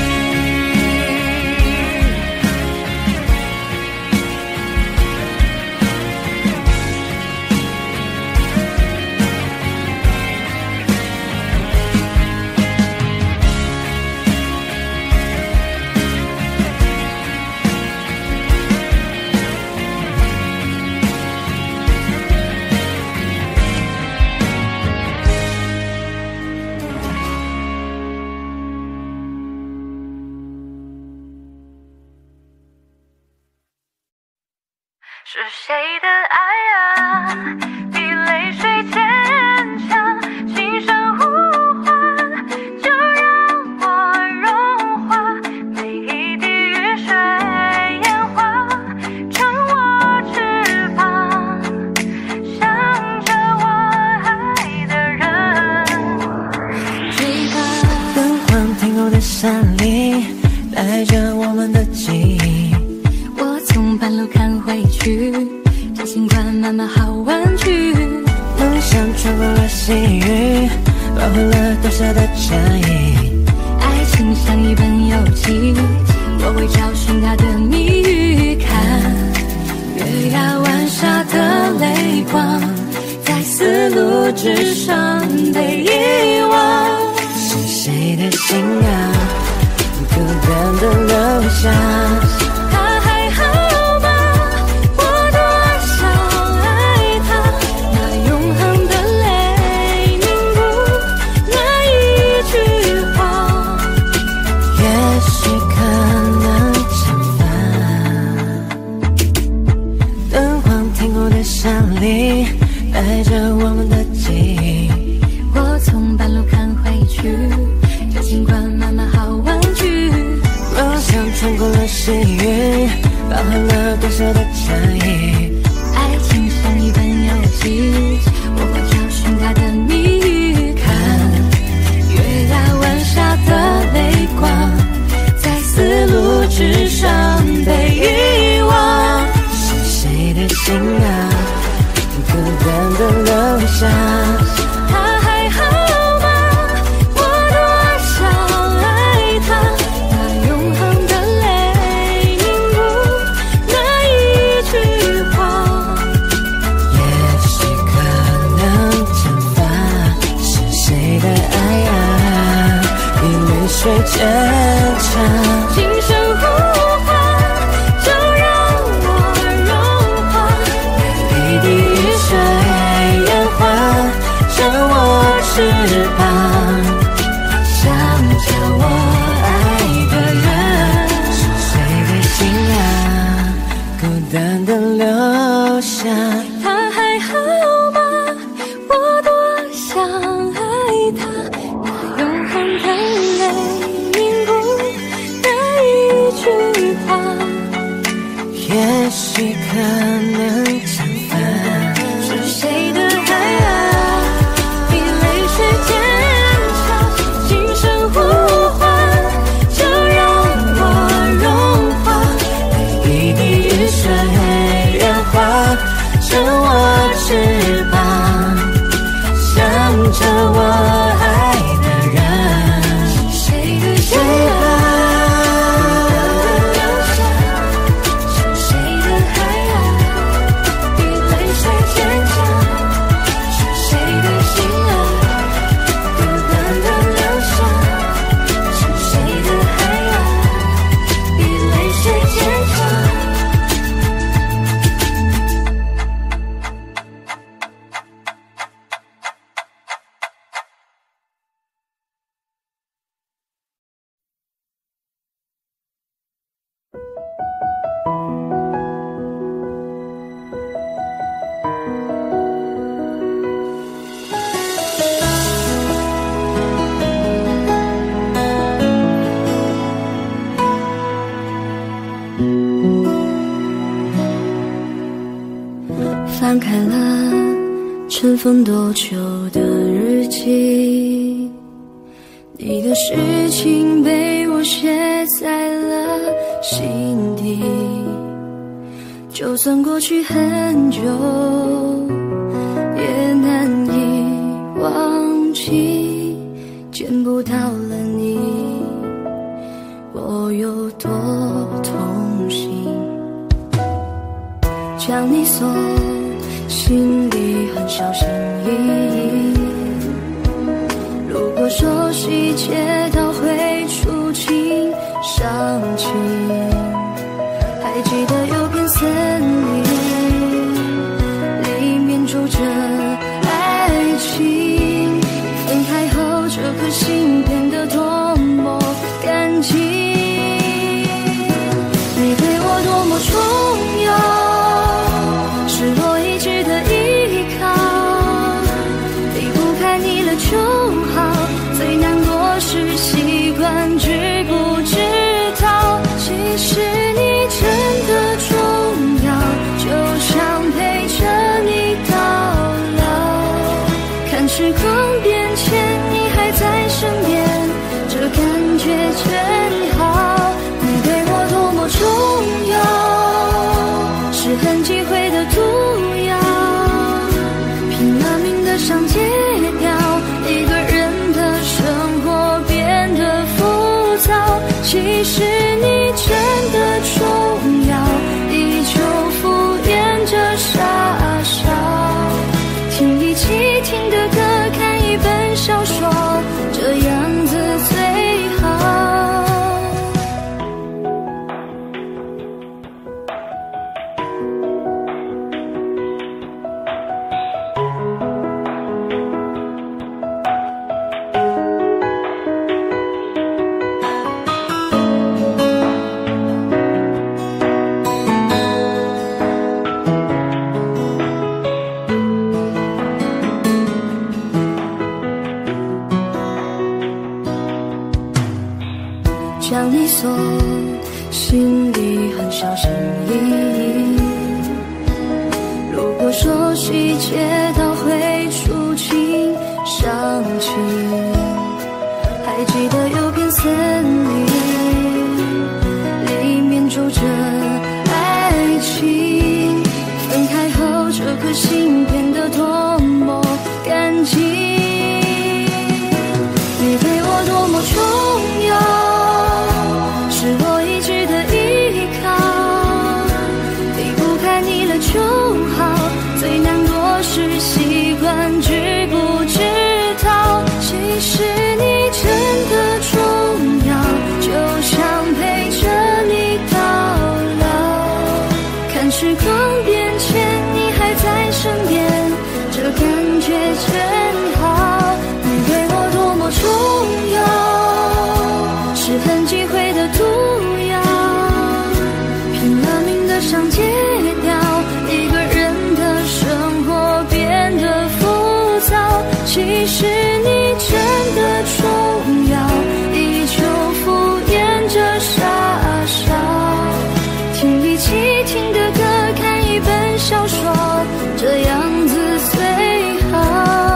是谁的爱啊，比泪水坚强，轻声呼唤，就让我融化，每一滴雨水烟花，成我翅膀，向着我爱的人追吧。 灯光停留在山里，带着我们的记忆。 我从半路看回去，这尽管慢慢好玩具。 梦想穿过了细雨，包围了多少的差异。 爱情像一本游记，我会找寻它的谜语。看月牙湾下的泪光，在丝路之上被遗忘。 是谁的心啊，孤单的留下。带着我们的记忆， 我从半路看回去，这尽管慢慢好玩具。 梦想穿过了细雨，包含了多少的差异。 爱情像一本游记，我会找寻它的谜语。看月牙湾下的泪光，在丝路之上被遗忘。 是谁的心啊，孤单的留下。 他还好吗？我多想爱他，那永恒的泪凝固那一句话。 也许可能蒸发，是谁的爱啊，比泪水坚强。 轻声呼唤，就让我融化，每一滴雨水烟花，成我翅膀，想着我爱的人。 是谁的心啊，孤单的留下。 他还好吗？我多想爱他，那永恒的泪凝固那一句话。 也许可能蒸发。 是谁的爱啊，比泪水坚尘封多久的日记，你的事情被我写在了心底，就算过去很久也难以忘记，见不到了你我有多痛心，将你锁心里很小心翼翼，如果说细节都会触景伤情，还记得有片森林里面住着爱情，分开后这颗心变得多么干净，你对我多么重要，是我一直的依靠，离不开你了就好，最难过是习惯知不知道，其实你真的重要，就想陪着你到老，看时光变迁你还在身边，这感觉真好，你对我多么重要，是很忌讳的毒药，拼了命的想戒掉，一个人的生活变得浮躁，其实你真的重要，依旧敷衍着傻笑，听一起听的歌，看一本小说，这样子最好。将你锁心里很小心翼翼，如果说细节都会触景伤情，还记得有片森林里面住着爱情，分开后这颗心变得多么干净，你对我多么重要，是我一直的依靠，离不开你了就好，最难过是习惯知不知道，其实你真的重要，就想陪着你到老，看时光变迁你还在身边，这感觉真好，你对我多么重要，是很忌讳的毒药，拼了命的想戒掉，一个人的生活变得浮躁，其实你真的重要，依旧敷衍着傻笑，听一起听的歌，看一本小说，这样子最好。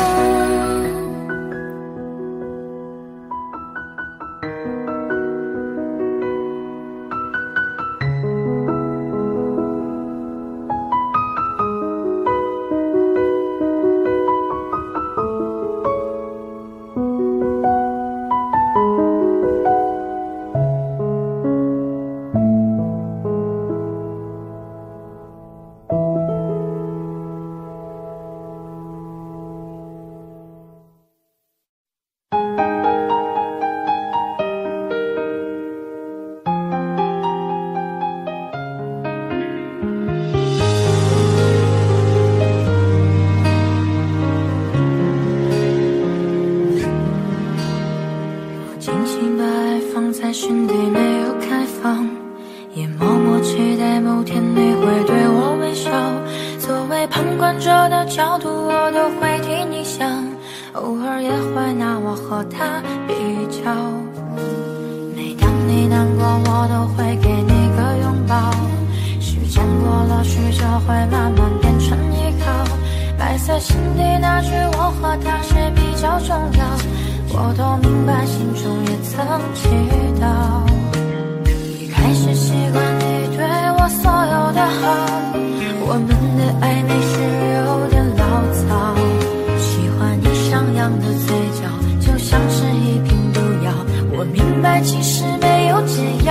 在心底没有开放，也默默期待某天你会对我微笑。作为旁观者的角度，我都会替你想，偶尔也会拿我和他比较。每当你难过，我都会给你个拥抱。时间过了许久，会慢慢变成依靠。 白色心底那句我和他谁比较重要，我都明白，心中也曾祈祷。一开始习惯你对我所有的好，我们的暧昧是有点潦草。喜欢你上扬的嘴角，就像是一瓶毒药，我明白其实没有解药。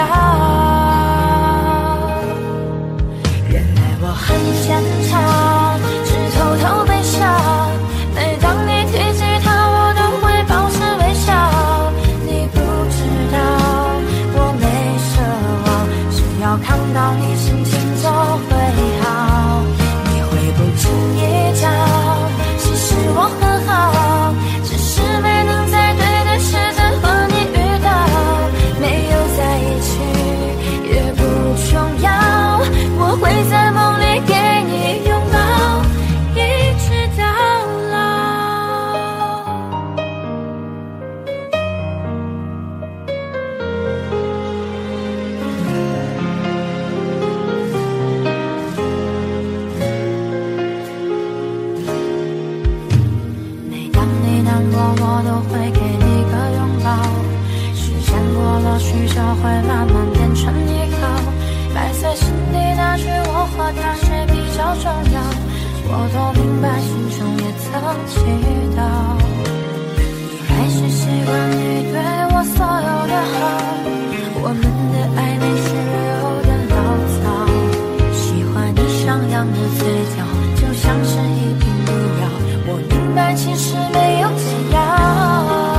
原来我很坚强，只偷偷悲伤，每当你提起他我都会保持微笑。你不知道我没奢望，只要看到你心情就会好。你会不经意讲，其实我很好，只是没能在对的时间和你遇到。没有在一起也不重要，我会在梦里给你拥抱，一直到老。每当你难过，我都会给你个拥抱，时间过了，许久会慢慢变成依靠。白色心底那句我和他谁比较重要，我都明白，心中也曾祈祷。一开始习惯你对我所有的好，我们的暧昧是有点潦草。喜欢你上扬的嘴角，就像是一瓶毒药，我明白其实没有解药。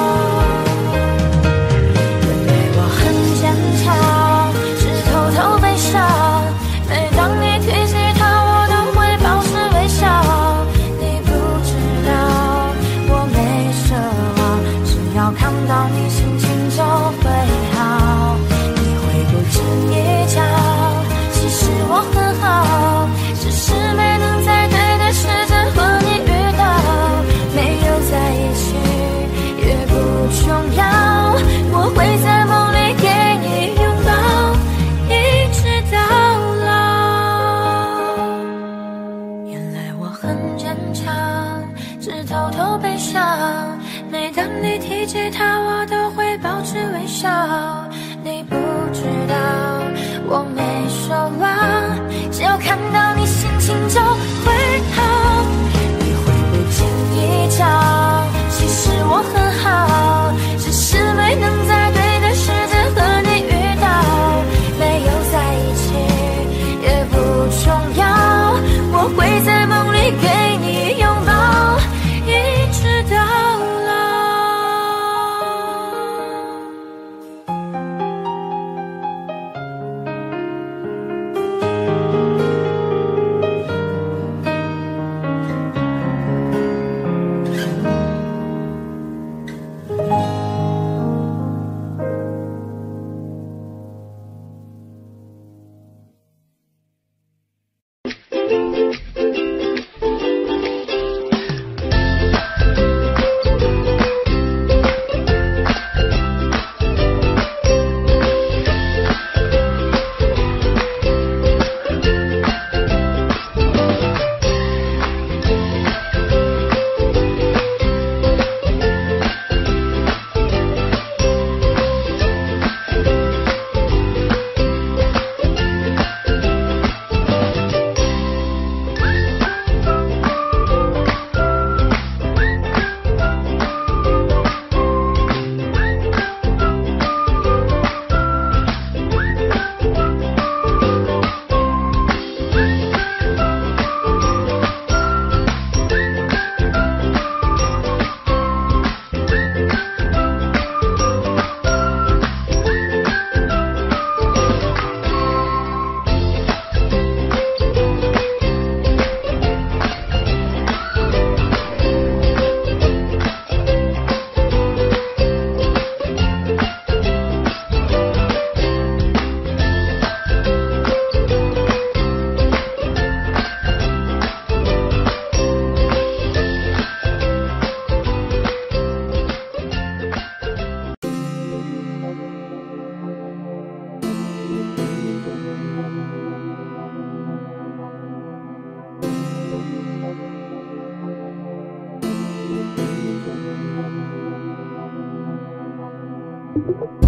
每当你提起他我都会保持微笑。你不知道我没奢望，只要看到你心情就会好。你会不经意讲，其实我很好，只是没能在对的时间和你遇到。没有在一起也不重要，我会在梦里给你拥抱，一直到老。原来我很坚强，只偷偷悲伤，每当你提起他我都会保持微笑。你不知道我没奢望，只要看到你心情就会好。你会不经意讲，其实我很好，只是没能在对的时间和你遇到。没有在一起也不重要，我会在梦里给你拥抱，一直到老。 你。